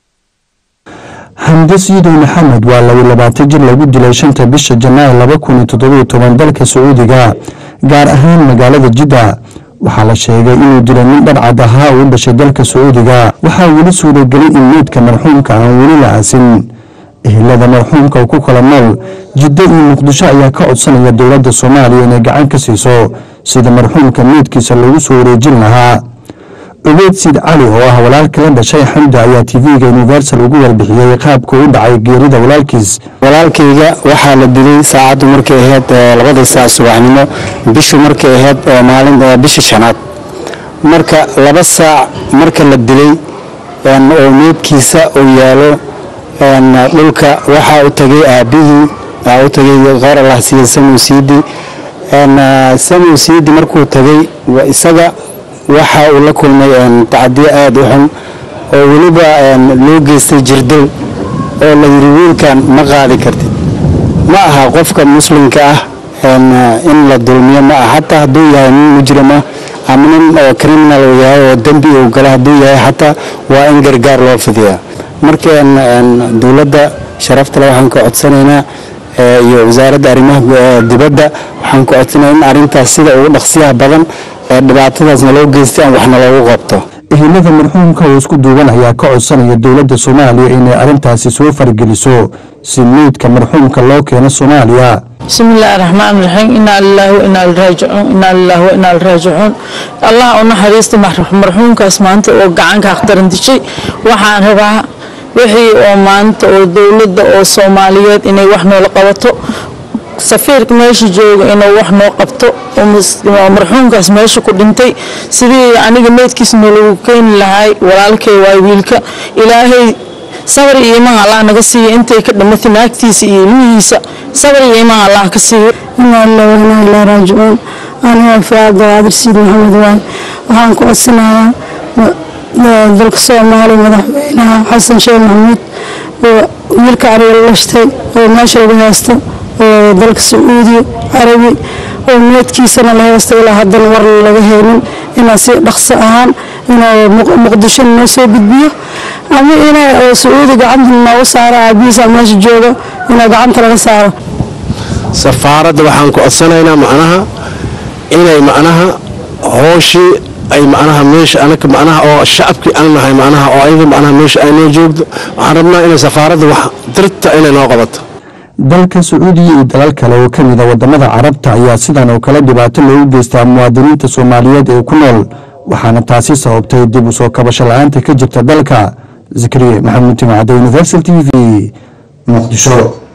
Speaker 6: Hamdi Siido Maxamed waa laba iyo labaatan jir lagu dilay shanta bisha Janaayo laba kun iyo toddoba iyo toban dalka Sacuudiga gaar ahaan magaalada Jidda. waxaa la sheegay inuu dilay nin dharcad ahaa oo u dhashay dalka Sacuudiga. waxaa weli suuragelay in meydka marxuumka aan weli la aasin. ehelada marxuumka ku kala nool Jidda iyo Muqdisho ayaa ka codsanaya dowladda Soomaaliya inay gacan ka siiso sida marxuumka meydkiisa lagu soo wareejin lahaa. Ubeyd Sid Cali oo ah walaalka la dhashay Xamdi ayaa T V-ga Universal ugu warbixiyay qaabka uu dhacay geerida walaalkiis.
Speaker 7: walaalkayga waxaa la dilay saacadu markay ahayd labada saac subaxnimo bishu markay ahayd maalinta bisha shanaad marka laba saac marka la dilay oo meydkiisa uu yaalo dhulka waxaa u tagay aabihii aa u tagay qaar Allah siiyo Samuel Siidi Samuel Siidi markuu tagay isaga waxa uu la kulmay tacadiyo aad u xun oo waliba loo geystay jirdow oo la yiri wiilkan ma qaadi kartid ma aha qofka muslimka ah in la dulmiyo ma aha hatta hadduu yahay mujrima ama nin criminal yahay oo dambi uu gala hadduu yahay hatta waa in gargaar loo fidiyaa marka dowladda sharafta leh waxaan ka codsanaynaa iyo wasaaradda arrimaha dibadda waxaan ka codsanaynaa in arrintaas sida ugu dhaqsiyaha badan dhibaatadaasna loo geystay aan waxna loogu qabto.
Speaker 6: ehelada marxuumka oo isku duuban ayaa ka codsanaya dowladda Soomaaliya inay arrintaasi soo fargeliso si meydka marxuumka loo keeno Soomaaliya.
Speaker 8: bismillaahi raxmaani raxiim inna lillahi wa inna ilaihi raaji'uun inna lillahi wa inna ilaihi raaji'uun Allah u naxariisto marxuumkaas maanta oo gacan ka khadaran dishay waxaan rabaa wixii oo maanta oo dowladda oo Soomaaliyeed inay wax noola qabato safiirka meesha jooga inuu wax noo qabto oo marxuumkaas meesha ku dhintay sidii aniga meedkiisa lagu keen lahay walaalkay waa wiilka ilaahay sabr iyo iimaan Allah naga siiyo intay ka dhamatay naagtiisa iyo ilmihiisa sabr iyo iimaan Allah ka siiyo
Speaker 27: inna lillahi wa inna ilaihi raaji'uun ana faada Abdir Siid Maxamed waan waxaan ku codsanayaa dalka Soomaaliya madaxweynaha Xasan Sheekh Maxamuud oo wiilka ariga lashtay oo meesha lagu haysto dalka Sacuudi Carabi oo meedkiisana la haysto ilaa haddana war laga helin inaa si dhaqso ahaan inuu Muqdisho noo soo gudbiyo ama inaa Sacuudi gacanta noo saaro aabiisa meesha jooga inaa gacanta laga saaro.
Speaker 7: safaaradda waxaan ku codsanaynaa macnaha inay macnaha hooshii ay macnaha meesha anaka macnaha oo shacabkii aan nahay macnaha oo ayada macnaha meesha ay noo joogto waxaan rabnaa inay safaaradda wax dirta inay noo qabato.
Speaker 6: dalka Sacuudiga iyo dalal kale oo kamid ah wadamada Carabta ayaa sidan oo kale dhibaato loogu geystaa muwaadiniinta Soomaaliyeed ee ku nool waxaana taasi sababtay dib u soo kabasho la'aanta ka jirta dalka. Zakariya Maxamuud Timacada Universal T V Muqdisho.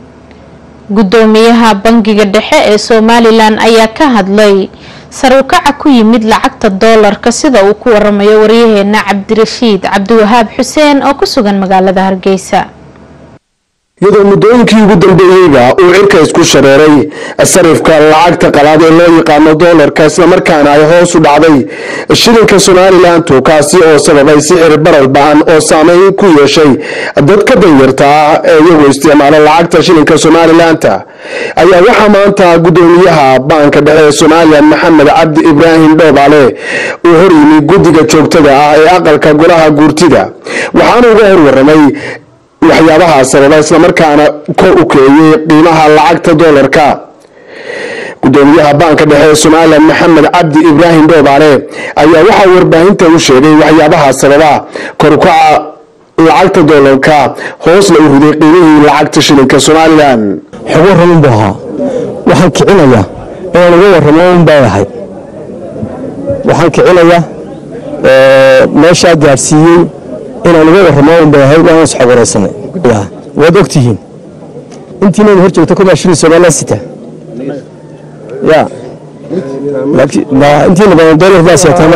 Speaker 1: gudoomiyaha bangiga dhexe ee Somaliland ayaa ka hadlay sare u kaca ku yimid lacagta doolarka sida uu ku waramayo wariyaheena Cabdirashiid Cabdiwahaab Xuseen oo ku sugan magaalada Hargeysa.
Speaker 10: iyadoo muddooyinkii ugu dambeeyeyba uu cirka isku shareeray sarifka lacagta qalaad ee loo yaqaano doolarka islamarkaana ay hoos u dhacday shilinka somalilantu kaasi oo sababay sicir barar ba-an oo saameyn ku yeeshay dadka danyarta ah ee iyagoo isticmaala lacagta shilinka somalilanta ayaa waxaa maanta gudoomiyaha baanka dhexe ee somalilan maxamed cabdi ibraahim dhoobale uu horyimi guddiga joogtada ah ee aqalka golaha guurtida waxaana uga horwaramay waxyaabaha sababa islamarkaana kor u keeyay qiimaha lacagta doolarka gudoomiyaha baanka dhexe ee somalilan maxamed cabdi ibraahim dhoobale ayaa waxaa warbaahinta u sheegay waxyaabaha sababa kor u kaca lacagta doolarka hoosna u riday qiimihii lacagta shilinka somalilan
Speaker 5: xogo ramin buu ahaa waxaan kicinaya inaan uga warramo un bay ahayd waxaan kicinaya meeshaa gaadhsiiyey inaan uga warramo un bay ahayd waan is xogoraysanay waad ogtihiin intiinaynu hor joogto kubaa shilin somalilan sita ya intiina badan doolar baa seetaan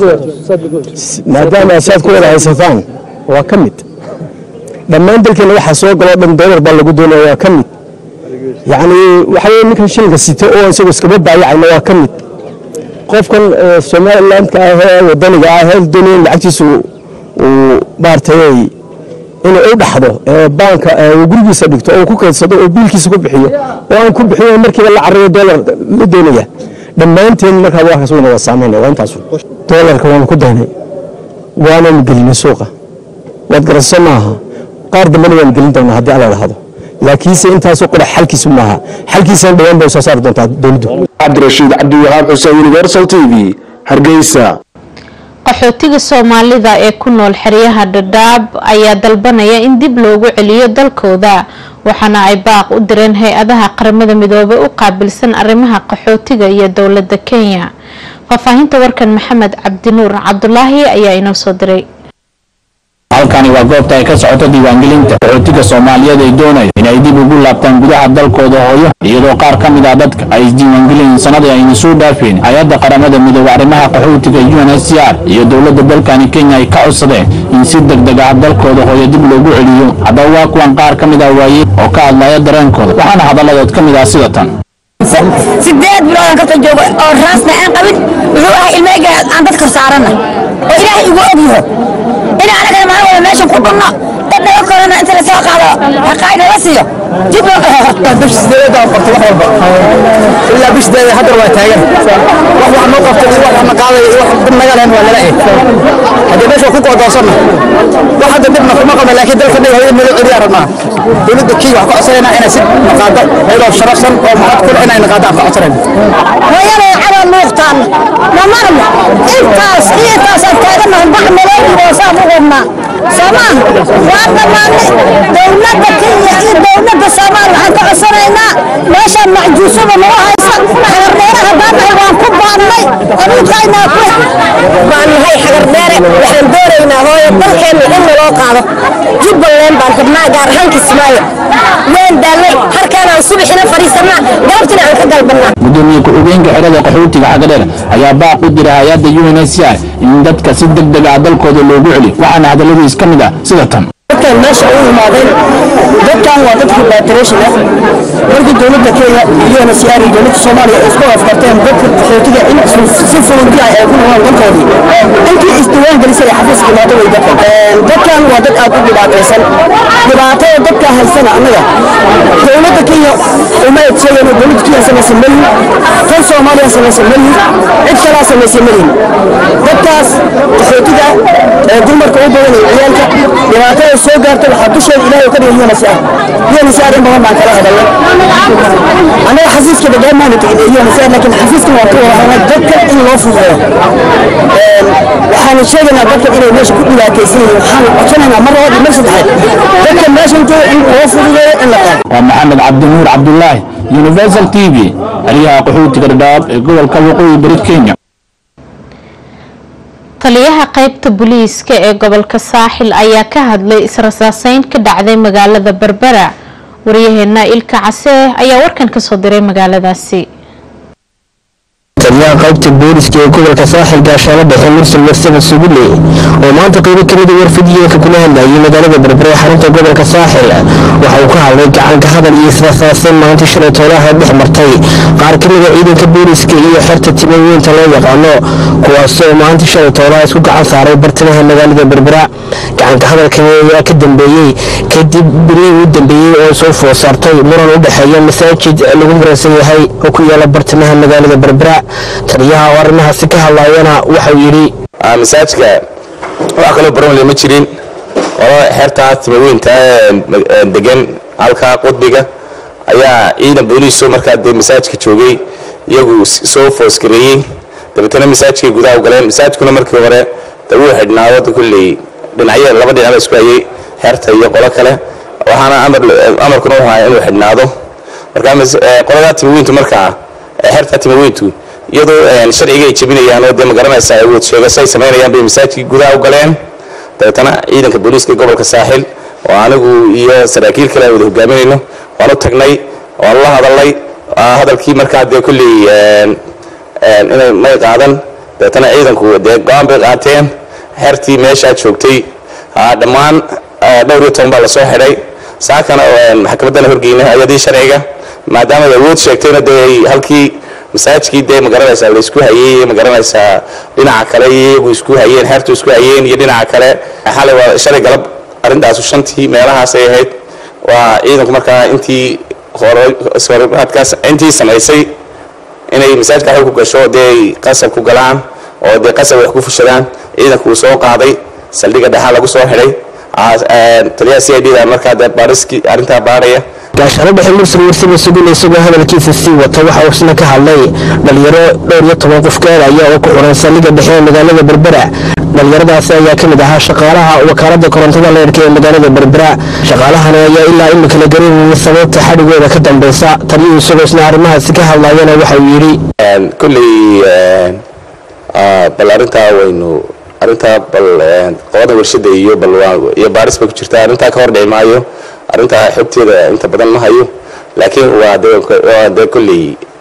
Speaker 5: maadaama saad ku wada haysataan waa ka mid dhammaan dalkeena waxaa soo galoo dhan doolar baa lagu doonaya waa ka mid yacni waxa weye ninkan shilinka sito oo isagoo iskama baayacayna waa ka mid qofkan somalilandka ah ee wadaniga ah ee doonaya lacagtiisu uu maartay inuu u dhaxdo baanka uu gurigiisa dhigto oo ku kaydsado oo biilkiisa ku bixiyo oo aan ku bixiyo markiiba la cariyo doolar la doonaya dhammaanteen markaa waa kaas wayna waa saameynaya waa intaas doolarka waanu ku daynay waananu gelinay suuqa waad garasho maaha qaar dambena waan gelin doonaa haddii alla dhahdo laakiinse intaasoo qura xalkiisu maaha xalkiisana dhawaan bay soo saari doontaa dowladdu
Speaker 10: cabdirashiid cabdiwahaab xuseen universal t v hargeysa
Speaker 1: qaxootiga soomaalida ee ku nool xeryaha dhadhaab ayaa dalbanaya in dib loogu celiyo dalkooda waxaana ay baaq u direen hay-adaha qaramada midoobay u qaabilsan arrimaha qaxootiga iyo dowladda Kenya faahfaahinta warkan maxamed cabdinuur cabdulaahi ayaa inoo soo diray
Speaker 11: halkani waa goobta ay ka socoto diiwaangelinta qaxootiga Soomaaliyeed ee doonaya inay dib ugu laabtaan gudaha dalkooda hooyo iyadoo qaar ka mid ah dadka ay isdiiwaangelin sanadii ayna soo dhaafeen hay'adda qaramada midoobay arrimaha qaxootiga U N H C R iyo dowladda dalkani Kenya ay ka codsadeen in si degdeg ah dalkooda hooyo dib loogu celiyo haddaba waa kuwan qaar ka mid ah waaye oo ka hadlaya dareenkooda waxaana hadaladood ka mid ah sida tan
Speaker 12: sideed bilood ka joogo oo raasna aan qabin wuxuu ahaa ilmeyga aan dadka saarana oo ilaahay igu ogyahay إن أنا كان معاه ماشي كلنا إنه كلنا أنت اللي ساق على حقائق راسية جيب بس ده ده وقت واحد إلا بس ده حد الله تاجر واحد موقف تقول واحد مقالة واحد بالمجال هنا ولا لا هذا بس وكوك وتوصلنا واحد بدنا في مقام لكن ده كده هو من العيار ما دولة كي واحد أصلنا أنا ست مقاطع هذا الشرف سن أو ما كل أنا نقاطع أصلنا ويا له على النقطان ما مرنا إنتاس إنتاس أتكلم عن بعض ملاك وصافونا سمان وأنا ما دولة كينيا إيه دولة سمان عند أصلنا ماشى معجوسة ومراها حرنا هذا هو كبارنا أنا كاينا كوي بان هاي حرنا وحن دورينا هو يبلكن إنه لوقعه جيب اللين بان ما جار هنك اسماعيل وين دالي هركان الصبح هنا فريسنا قلبتنا عن كذا البنا
Speaker 11: gudoomiye ku-xigeenka xerada qaxootiga xagadheer ayaa baaq u diray hay'adda U N H C R in dadka si degdeg ah dalkooda loogu celiyo waxaana hadaladiis ka mid ah sida tan
Speaker 12: dadkan meesha u yimaadeen dadkan waa dadka baatreeshin ah markii dowladda Kenya iyo U N H C R iyo dowladda Soomaaliya ay isku afkarteen dadka qaxootiga in si fulinti ah ay ku noqdaan dalkoodii intii isdiiwaan gelisay xafiiska maanta way dadkan dadkan waa dad aad u dhibaataysan dhibaatada dadka haysana anaga dowladda Kenya uma eedsayeen dowladda Kenya samaysan malin tan Soomaaliya samaysan malin cid kale samaysan malin dadkaas qaxootiga ee dumarka u badan ee ciyaalka dhibaatada soo gaartay waxa dusheeda ilaahay ka dhigay yana saa yana saa in badan baan kala hadalay anaga xafiiska dagaal ma tegay yana saa laakiin xafiiska waa ku wada dadka in loo fududeeyo ee waxaan sheegaynaa dadka inay meesha ku dhibaataysan yihiin waxaan codsanaynaa mar walba mar saddexaad dadka meesha jooga in loo fududeeyo in la qaado
Speaker 11: waa maxamed cabdinuur cabdulaahi Universal T V ariyaha qaxootiga dhadhaab ee gobolka waqooyi bari Kenya
Speaker 1: taliyaha qaybta booliiska ee gobolka saaxil ayaa ka hadlay israsaaseyn ka dhacday magaalada Berbera wariyaheena Ilka Case ayaa warkan ka soo diray magaaladaasi
Speaker 13: taliyaha qaybta booliska ee gobolka saaxil gaashaano dhexe mursal warsaba sugule oo maanta qaybo ka mid a warfidiyeenka kula hadlayay magaalada berbere ee xarunta gobolka saaxil waxa uu ka hadlay gacanka hadal iyo israasaaseen maalintii shalay toolaha dhex martay qaar ka mid a ciidanka booliska iyo xerta timaweynta loo yaqaano kuwaasoo maalintii shalay toolaha isku gacan saaray bartamaha magaalada berbera gacanka hadalkan ayaa ka dambeeyey kadib bilihii u dambeeyey oo soo food saartay muran u dhexeeya masaajid lagu muransan yahay oo ku yaala bartamaha magaalada berbera taliyaha oo arrimahaasi ka hadlayana waxau yidhi
Speaker 14: masaajidka wax kaloo baran ma jirin oo xeertaa timaweynta degan halka qudbiga ayaa ciidan booliisoo markaa dee masaajidka joogay iyagu soo foosgareeyey dabeetana masaajidkay gudaha u galeen masaajidkuna markii hore dee wuu xidhnaa wadda kulley dhinacyo laba dhinac isku hayay xeerta iyo qolo kale waxaana amarkuna u ahaa inuu xidhnaado markaa qoladaa timaweyntu markaa xeertaa timaweyntu iyadoo sharciga ay jebinayaan oo dee magaranaysaa awood sheegasay samaynayaan bay masaajidkii gudaha u galeen dabeetana ciidanka booliiska gobolka saaxil oo anigu iyo saraakiil kale wada hogaaminayno waan u tagnay waan la hadalnay hadalkii markaa dee kulley inay may qaadan dabeetana ciidanku dee go-aan bay qaateen xeertii meeshaa joogtay dhammaan dhowr iyo toban baa lasoo xidhay saakana maxkamaddana horgeyna ayadii sharciga maadaama ay awood sheegtayna dee halkii masaajidkii dee magaranaysaa la isku hayey magaranaysaa dhinaca kale iyagu isku hayeen xeertu isku hayeen iyo dhinaca kale xalay waa shalay galab arrintaasu shantii meelahaas ay ahayd waa ciidanku markaa intii horeadkaas intii samaysay inay masaajidka xog ku gasho dee ay qasab ku galaan oo dee qasab wax ku fushadaan ciidanku uu soo qaaday saldhigga dhexaa lagu soo xidhay taliyaha c i d da markaa dee baariskii arrintaa baaraya
Speaker 13: gaashaano dhexe mursal warsaba sugule isagoo hadalkiisa sii wata waxa uu isna ka hadlay dhalinyaro dhowr iyo toban qof gaaraya oo ku xuran saldhigga dhexe ee magaalada berbera dhalinyaradaasi ayaa ka mid ahaa shaqaalaha wakaaladda korontada leerka ee magaalada berbera shaqaalahani ayaa ilaa imika la garanayay sababta xadhigooda ka dambeysa taliyuhu isagoo isna arrimahaasi ka hadlayana waxa uu yidhi
Speaker 14: kulley bal arrintaa waynu arrintaa bal qolada warshada iyo bal iyo baaris bay ku jirtaa arrintaa ka hor dhici maayo arrintaa xogteeda inta badan ma hayo laakiin waa dee kulley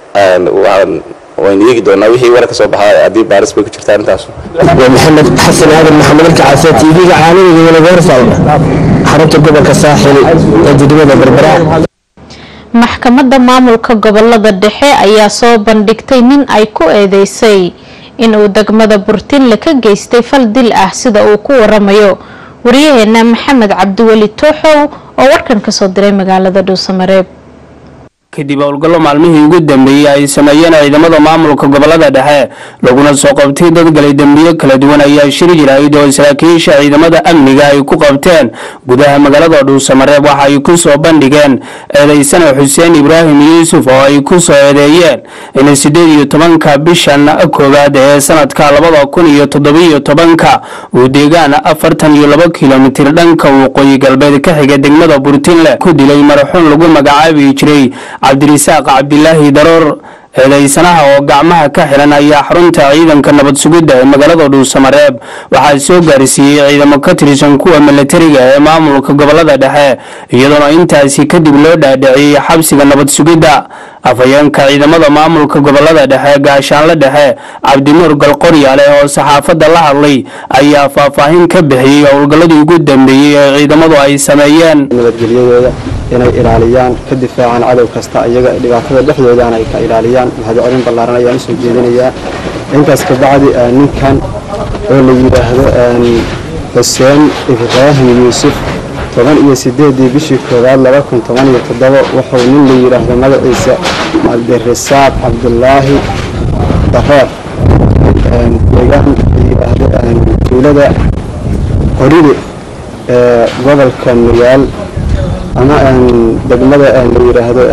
Speaker 14: waynu eegi doonaa wixii war ka soo baxaa haddii baaris bay ku jirtaa arrintaas
Speaker 13: waa maxamed xasan aadan maxamed alkacaase t v-ga caalamiga universal xarunta gobolka saaxil ee degmada berbera
Speaker 1: maxkamadda maamulka gobolada dhexe ayaa soo bandhigtay nin ay ku eedeysay inuu degmada burtinle ka geystay fal dil ah sida uu ku waramayo wariyaheena maxamed cabdiweli tooxow oo warkan ka soo diray magaalada dhuusamareeb
Speaker 15: kadib howlgallo maalmihii ugu dambeeyey ay sameeyeen ciidamada maamulka gobolada dhexe laguna soo qabtay dad galay dambiyo kala duwan ayaa shir jirayd oo saraakiisha ciidamada amniga ay ku qabteen gudaha magaalada dhuusamareeb waxa ay ku soo bandhigeen eedeysane xuseen ibraahim yuusuf oo ay ku soo eedeeyeen in sideed iyo tobanka bishan koowaad ee sanadka labada kun iyo toddobiyo tobanka uu deegaan afartan iyo laba kilomitir dhanka waqooyi galbeed ka xiga degmada burtinle ku dilay marxuun lagu magacaabi jiray cabdirisaaq cabdilaahi daroor eedeysanaha oo gacmaha ka xiran ayaa xarunta ciidanka nabad sugidda ee magaalada dhuusamareeb waxaa soo gaarsiiyey ciidamo ka tirsan kuwa milatariga ee maamulka gobolada dhexe iyadoona intaasi kadib loo dhaadhiciyey xabsiga nabad sugidda afhayeenka ciidamada maamulka gobolada dhexe gaashaanle dhexe cabdinuur galqoryaale oo saxaafadda la hadlay ayaa faahfaahin ka bixiyey howlgalladii ugu dambeeyey ee ciidamadu ay sameeyeen
Speaker 16: nabadgelyadooda inay ilaaliyaan ka difaacaan cadow kasta iyaga dhibaatada dhexdoodana ay ka ilaaliyaan mahadcelin ballaaran ayaan usoo jeedinayaa intaas kabacdi ninkan oo la yidhaahdo xuseen ibraahim yuusuf toban iyo sideedii bishii koowaad laba kun toban iyo toddoba wuxuu nin la yidhaahdo magaciisa cabdirisaaq cabdulaahi daroor deegaan la yidhaahdo tuulada qoride ee gobolka nugaal ama degmada la yidhaahdo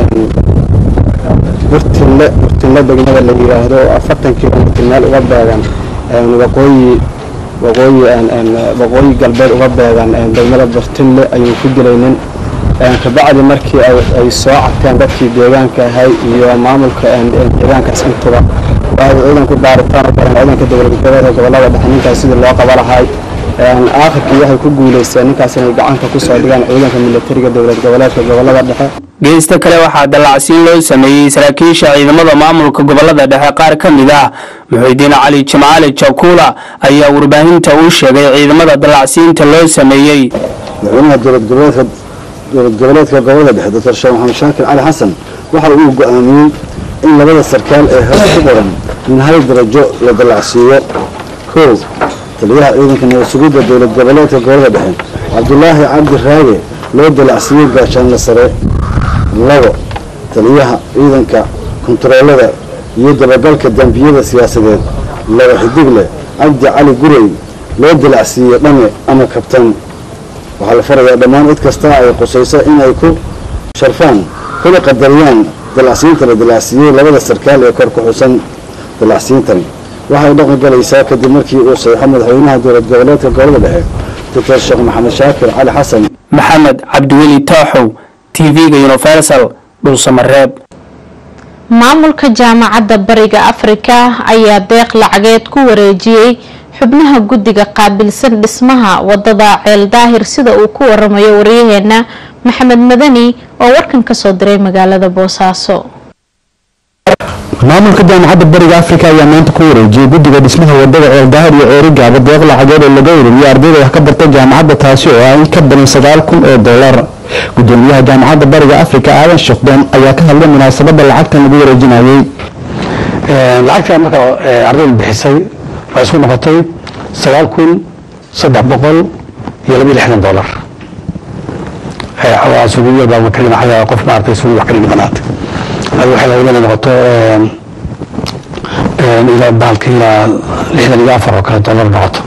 Speaker 16: burtinle burtinle degmada la yidhaahdo afartan kilomitir meel uga beegan waqooyi waqooyi waqooyi galbeed uga beegan degmada burtinle ayuu ku dilaynin kabacdi markii ay soo cagteen dadkii deegaanka ahay iyo maamulka deegaankaas intuba waxay ciidanku baaritaan u galeen ciidanka dowlad goboleedka gobolada dhexe ninkaas sidii loo qaba lahay aakhirkii waxay ku guuleysteen ninkaas inay gacanta ku soo dhigaan ciidanka militariga dowlad goboleedka gobolada dhexe.
Speaker 15: geesta kale waxaa dallacsiin loo sameeyey saraakiisha ciidamada maamulka gobolada dhexe qaar ka mid ah. Muxuudiin Cali Jimcaale Jakula ayaa warbaahinta u sheegay ciidamada dallacsiinta loo sameeyey.
Speaker 2: madaxweynaha dowlad goboleedka dowlad goboleedka gobolada dhexe Dr. Sheekh Maxamed Shaakir Cali Xasan waxa uu go'aamiyey in labada sarkaal ee hoos ku qoran min hal darajo la dallacsiiyo. kow taliyaha ciidanka nabad sugidda dowlad goboleedka gobolada dhexe Cabdullaahi Cabdi Raage loo dallacsiiyey gaashaanle sare. labo taliyaha ciidanka kontaroolada iyo dabagalka dambiyada siyaasadeed laba xidigle Cabdi Cali Gurey loo dallacsiiyey dhame ama kabtan. waxaa la farayaa dhammaan cid kasta ay qusayso in ay ku sharfaan kuna qadariyaan dallacsiinta la dallacsiiyey labada sarkaal ee kor ku xusan. dallacsiintani waxay dhaqan galaysaa kadib markii uu saxiixo madaxweynaha dowlad goboleedka gobolada dhexe Dr. Sheekh Maxamed Shaakir Cali Xasan.
Speaker 15: Maxamed Cabdiweli Taaxow T V-ga Universal Dhulsamareeb.
Speaker 1: maamulka jaamacadda bariga Afrika ayaa deeq lacageed ku wareejiyay xubnaha guddiga qaabilsan dhismaha wadada Ceel Daahir sida uu ku waramayo wariyaheena Maxamed Madani oo warkan ka soo diray magaalada Boosaaso.
Speaker 6: maamulka jaamacadda bariga Afrika ayaa maanta ku wareejiyay guddiga dhismaha wadada Ceel Daahir iyo Ceerigaaba deeq lacageed oo laga ururiyay ardayda wax ka bartay jaamacadda taasi oo ah in ka badan sagaal kun oo dollar. gudoomiyaha jaamacadda bariga Afrika Aadan Shaqdoon ayaa ka hadlay munaasabadda lacagtan lagu wareejinayay.
Speaker 9: lacagta marka ardayda bixisay waa isku noqotay sagaal kun saddex boqol iyo laba iyo lixdan dollar. ee suuqyada baa ma kalina xaga qof ma artay suuq wax kale banaad. هذا واحد أولا نقطة إلى بالك إلى لحد اللي جافر وكان دولار نقطة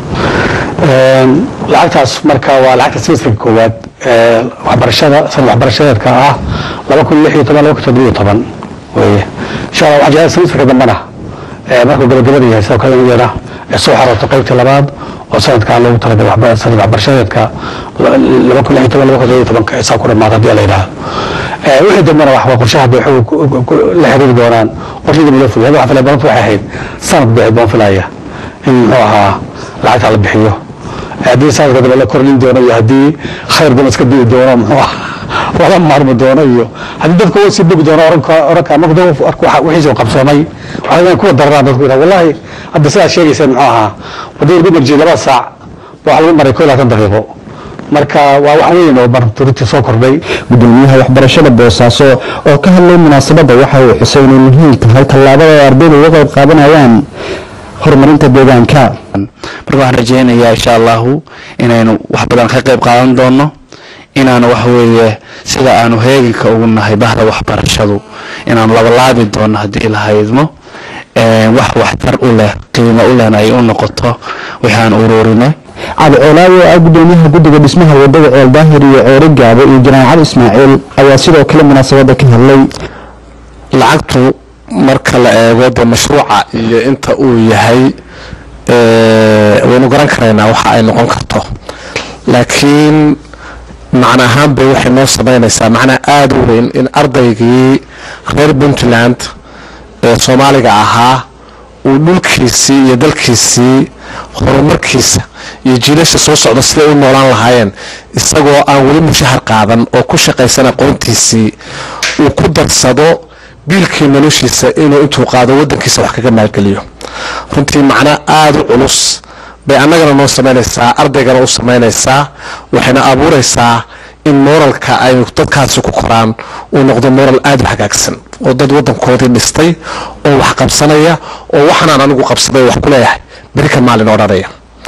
Speaker 9: لعكت مركا ولعكت سيس في الكوات وحبرشة صار وحبرشة كاه لما كل لحية طبعا لو كتدري طبعا وإن شاء الله عجائز سيس في كذا مرة مركو قبل قبل يسوي كذا يرى الصحراء تقيت لبعض وصارت كان لو ترى وحبر صار وحبرشة كا لما كل لحية طبعا لو كتدري طبعا يسوي كل ما قد يلا واحد مرة واحد قرشها بيحو لحرير دوران قرشة ملفه هذا واحد في البنات واحد صار بيعبون في الآية إن هو لعت على بحيه هذه صار قد ولا كورلين دوران هذه خير بناس كبير دوران هو ولا معرم دوران أيه هذه ده كويس يبدو دوران أرك أرك ما قدوا أرك وحيز وقبصاني وهذا يكون درجات كذا والله هذا ساعة شيء يسمعها ودي يقول الجيل ساعة وحلو مرة كلها تندقيقه marka waa wax weyn oo bartuurti soo kordhay.
Speaker 6: gudoomiyaha waxbarashada Boosaaso oo ka hadlay munaasabadda waxa uu xusay in muhiim tahay tallaabada ardaydu uga qayb qaadanayaan horumarinta deegaanka.
Speaker 17: marka waxaan rajeynayaa insha Allah inaynu wax badan ka qayb qaadan doono inaanu wax weeye sida aanu heeganka ugu nahay bahda waxbarashadu inaanu laba laabi doono hadii la haydmo ee wax waxtar u leh qiimo u leenay u noqoto waxaan ururinay
Speaker 6: عاد علاوي gudoomiyaha guddiga dhismaha wadada Ceel Daahir iyo Ceerigaaba iyo Janaan Cali Ismaaciil ayaa sidoo kale munaasabada ka hadlay.
Speaker 17: lacagtu marka la eego mashruuca iyo inta uu yahay ee waynu garan karaynaa waxa ay noqon karto laakiin macna ahaan bay waxay noo sameynaysaa macna aad u weyn in ardaygii reer Puntland ee Soomaaliga ahaa uu dhulkiisii iyo dalkiisii horumarkiisa iyo jiilasha soo socda sida uu noolaan lahaayeen isagoo aan wali mushahar qaadan oo ku shaqaysan aqoontiisii uu ku darsado biilkii noloshiisa inuu intuu qaado wadankiisa wax kaga maalgeliyo. runtii macna aad u culus bay annagana noo sameynaysaa ardaygana u sameynaysaa waxayna abuuraysaa in moralka ay dadkaasi ku koraan uu noqdo moral aad u hagaagsan oo dad wadankoodii dhistay oo wax qabsanaya oo waxaan anigu qabsaday wax ku leeyahay بريك مال نورانية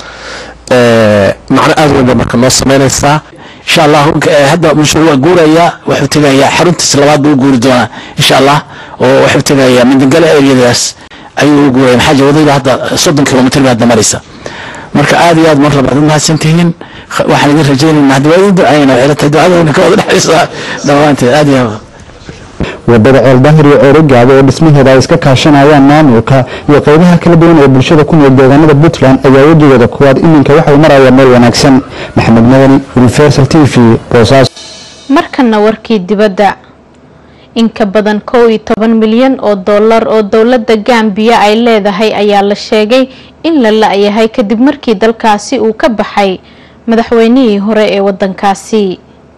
Speaker 17: معنا أول مرة نص ما نسا
Speaker 18: إن شاء الله هذا مشروع جوريا وحبتنا يا حرمت السلوات بالجور دونا إن شاء الله وحبتنا يا من دنقل أريداس أيوة جوريا حاجة وضيع هذا صدق كيلومتر بعد مريسا مركا عادي هذا مرة بعد ما سنتين واحد يقول رجال إن هذا وين دعينا وعيلة دعاء ونكود الحصة دوانت عادي
Speaker 6: wadada Ceel Daahir iyo Ceerigaaba oo dhismaheeda ay iska kaashanayaan maamulka iyo qaybaha kala duwan ee bulshada ku nool deegaanada Puntland ayaa wajigooda kuwaad iminka waxa uu marayaa meel wanaagsan. Maxamed Madani, Universal T V, Boosaaso.
Speaker 1: markana warkii dibadda in ka badan kow iyo toban milyan oo dollar oo dowladda Gambia ay leedahay ayaa la sheegay in la la'yahay kadib markii dalkaasi uu ka baxay madaxweynihii hore ee wadankaasi.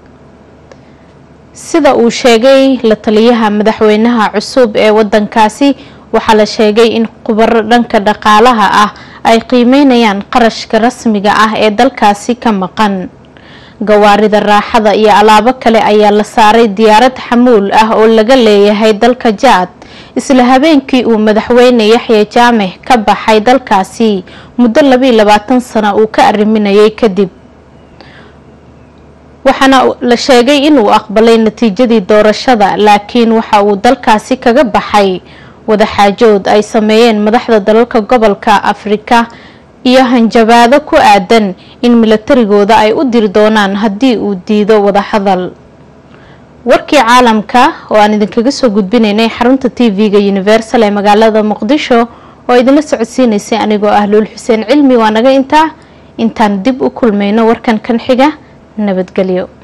Speaker 1: sida uu sheegay la taliyaha madaxweynaha cusub ee wadankaasi waxaa la sheegay in khubaro dhanka dhaqaalaha ah ay qiimeynayaan qarashka rasmiga ah ee dalkaasi ka maqan. gawaarida raaxada iyo alaabo kale ayaa la saaray diyaarad xamuul ah oo laga leeyahay dalka Jaad isla habeenkii uu madaxweyne Yaxya Jammeh ka baxay dalkaasi muddo laba iyo labaatan sano uu ka arriminayay kadib. waxaana la sheegay inuu aqbalay natiijadii doorashada laakiin waxa uu dalkaasi kaga baxay wada xaajood ay sameeyeen madaxda dalalka gobolka Afrika iyo hanjabaado ku aadan in milatarigooda ay u diri doonaan haddii uu diido wada hadal. warkii caalamka oo aan idinkaga soo gudbinaynay xarunta T V-ga Universal ee magaalada Muqdisho oo idinla socodsiinaysay anigoo ah Luul Xuseen Cilmi waa naga intaa intaan dib u kulmayno warkan kan xiga nabadgelyo.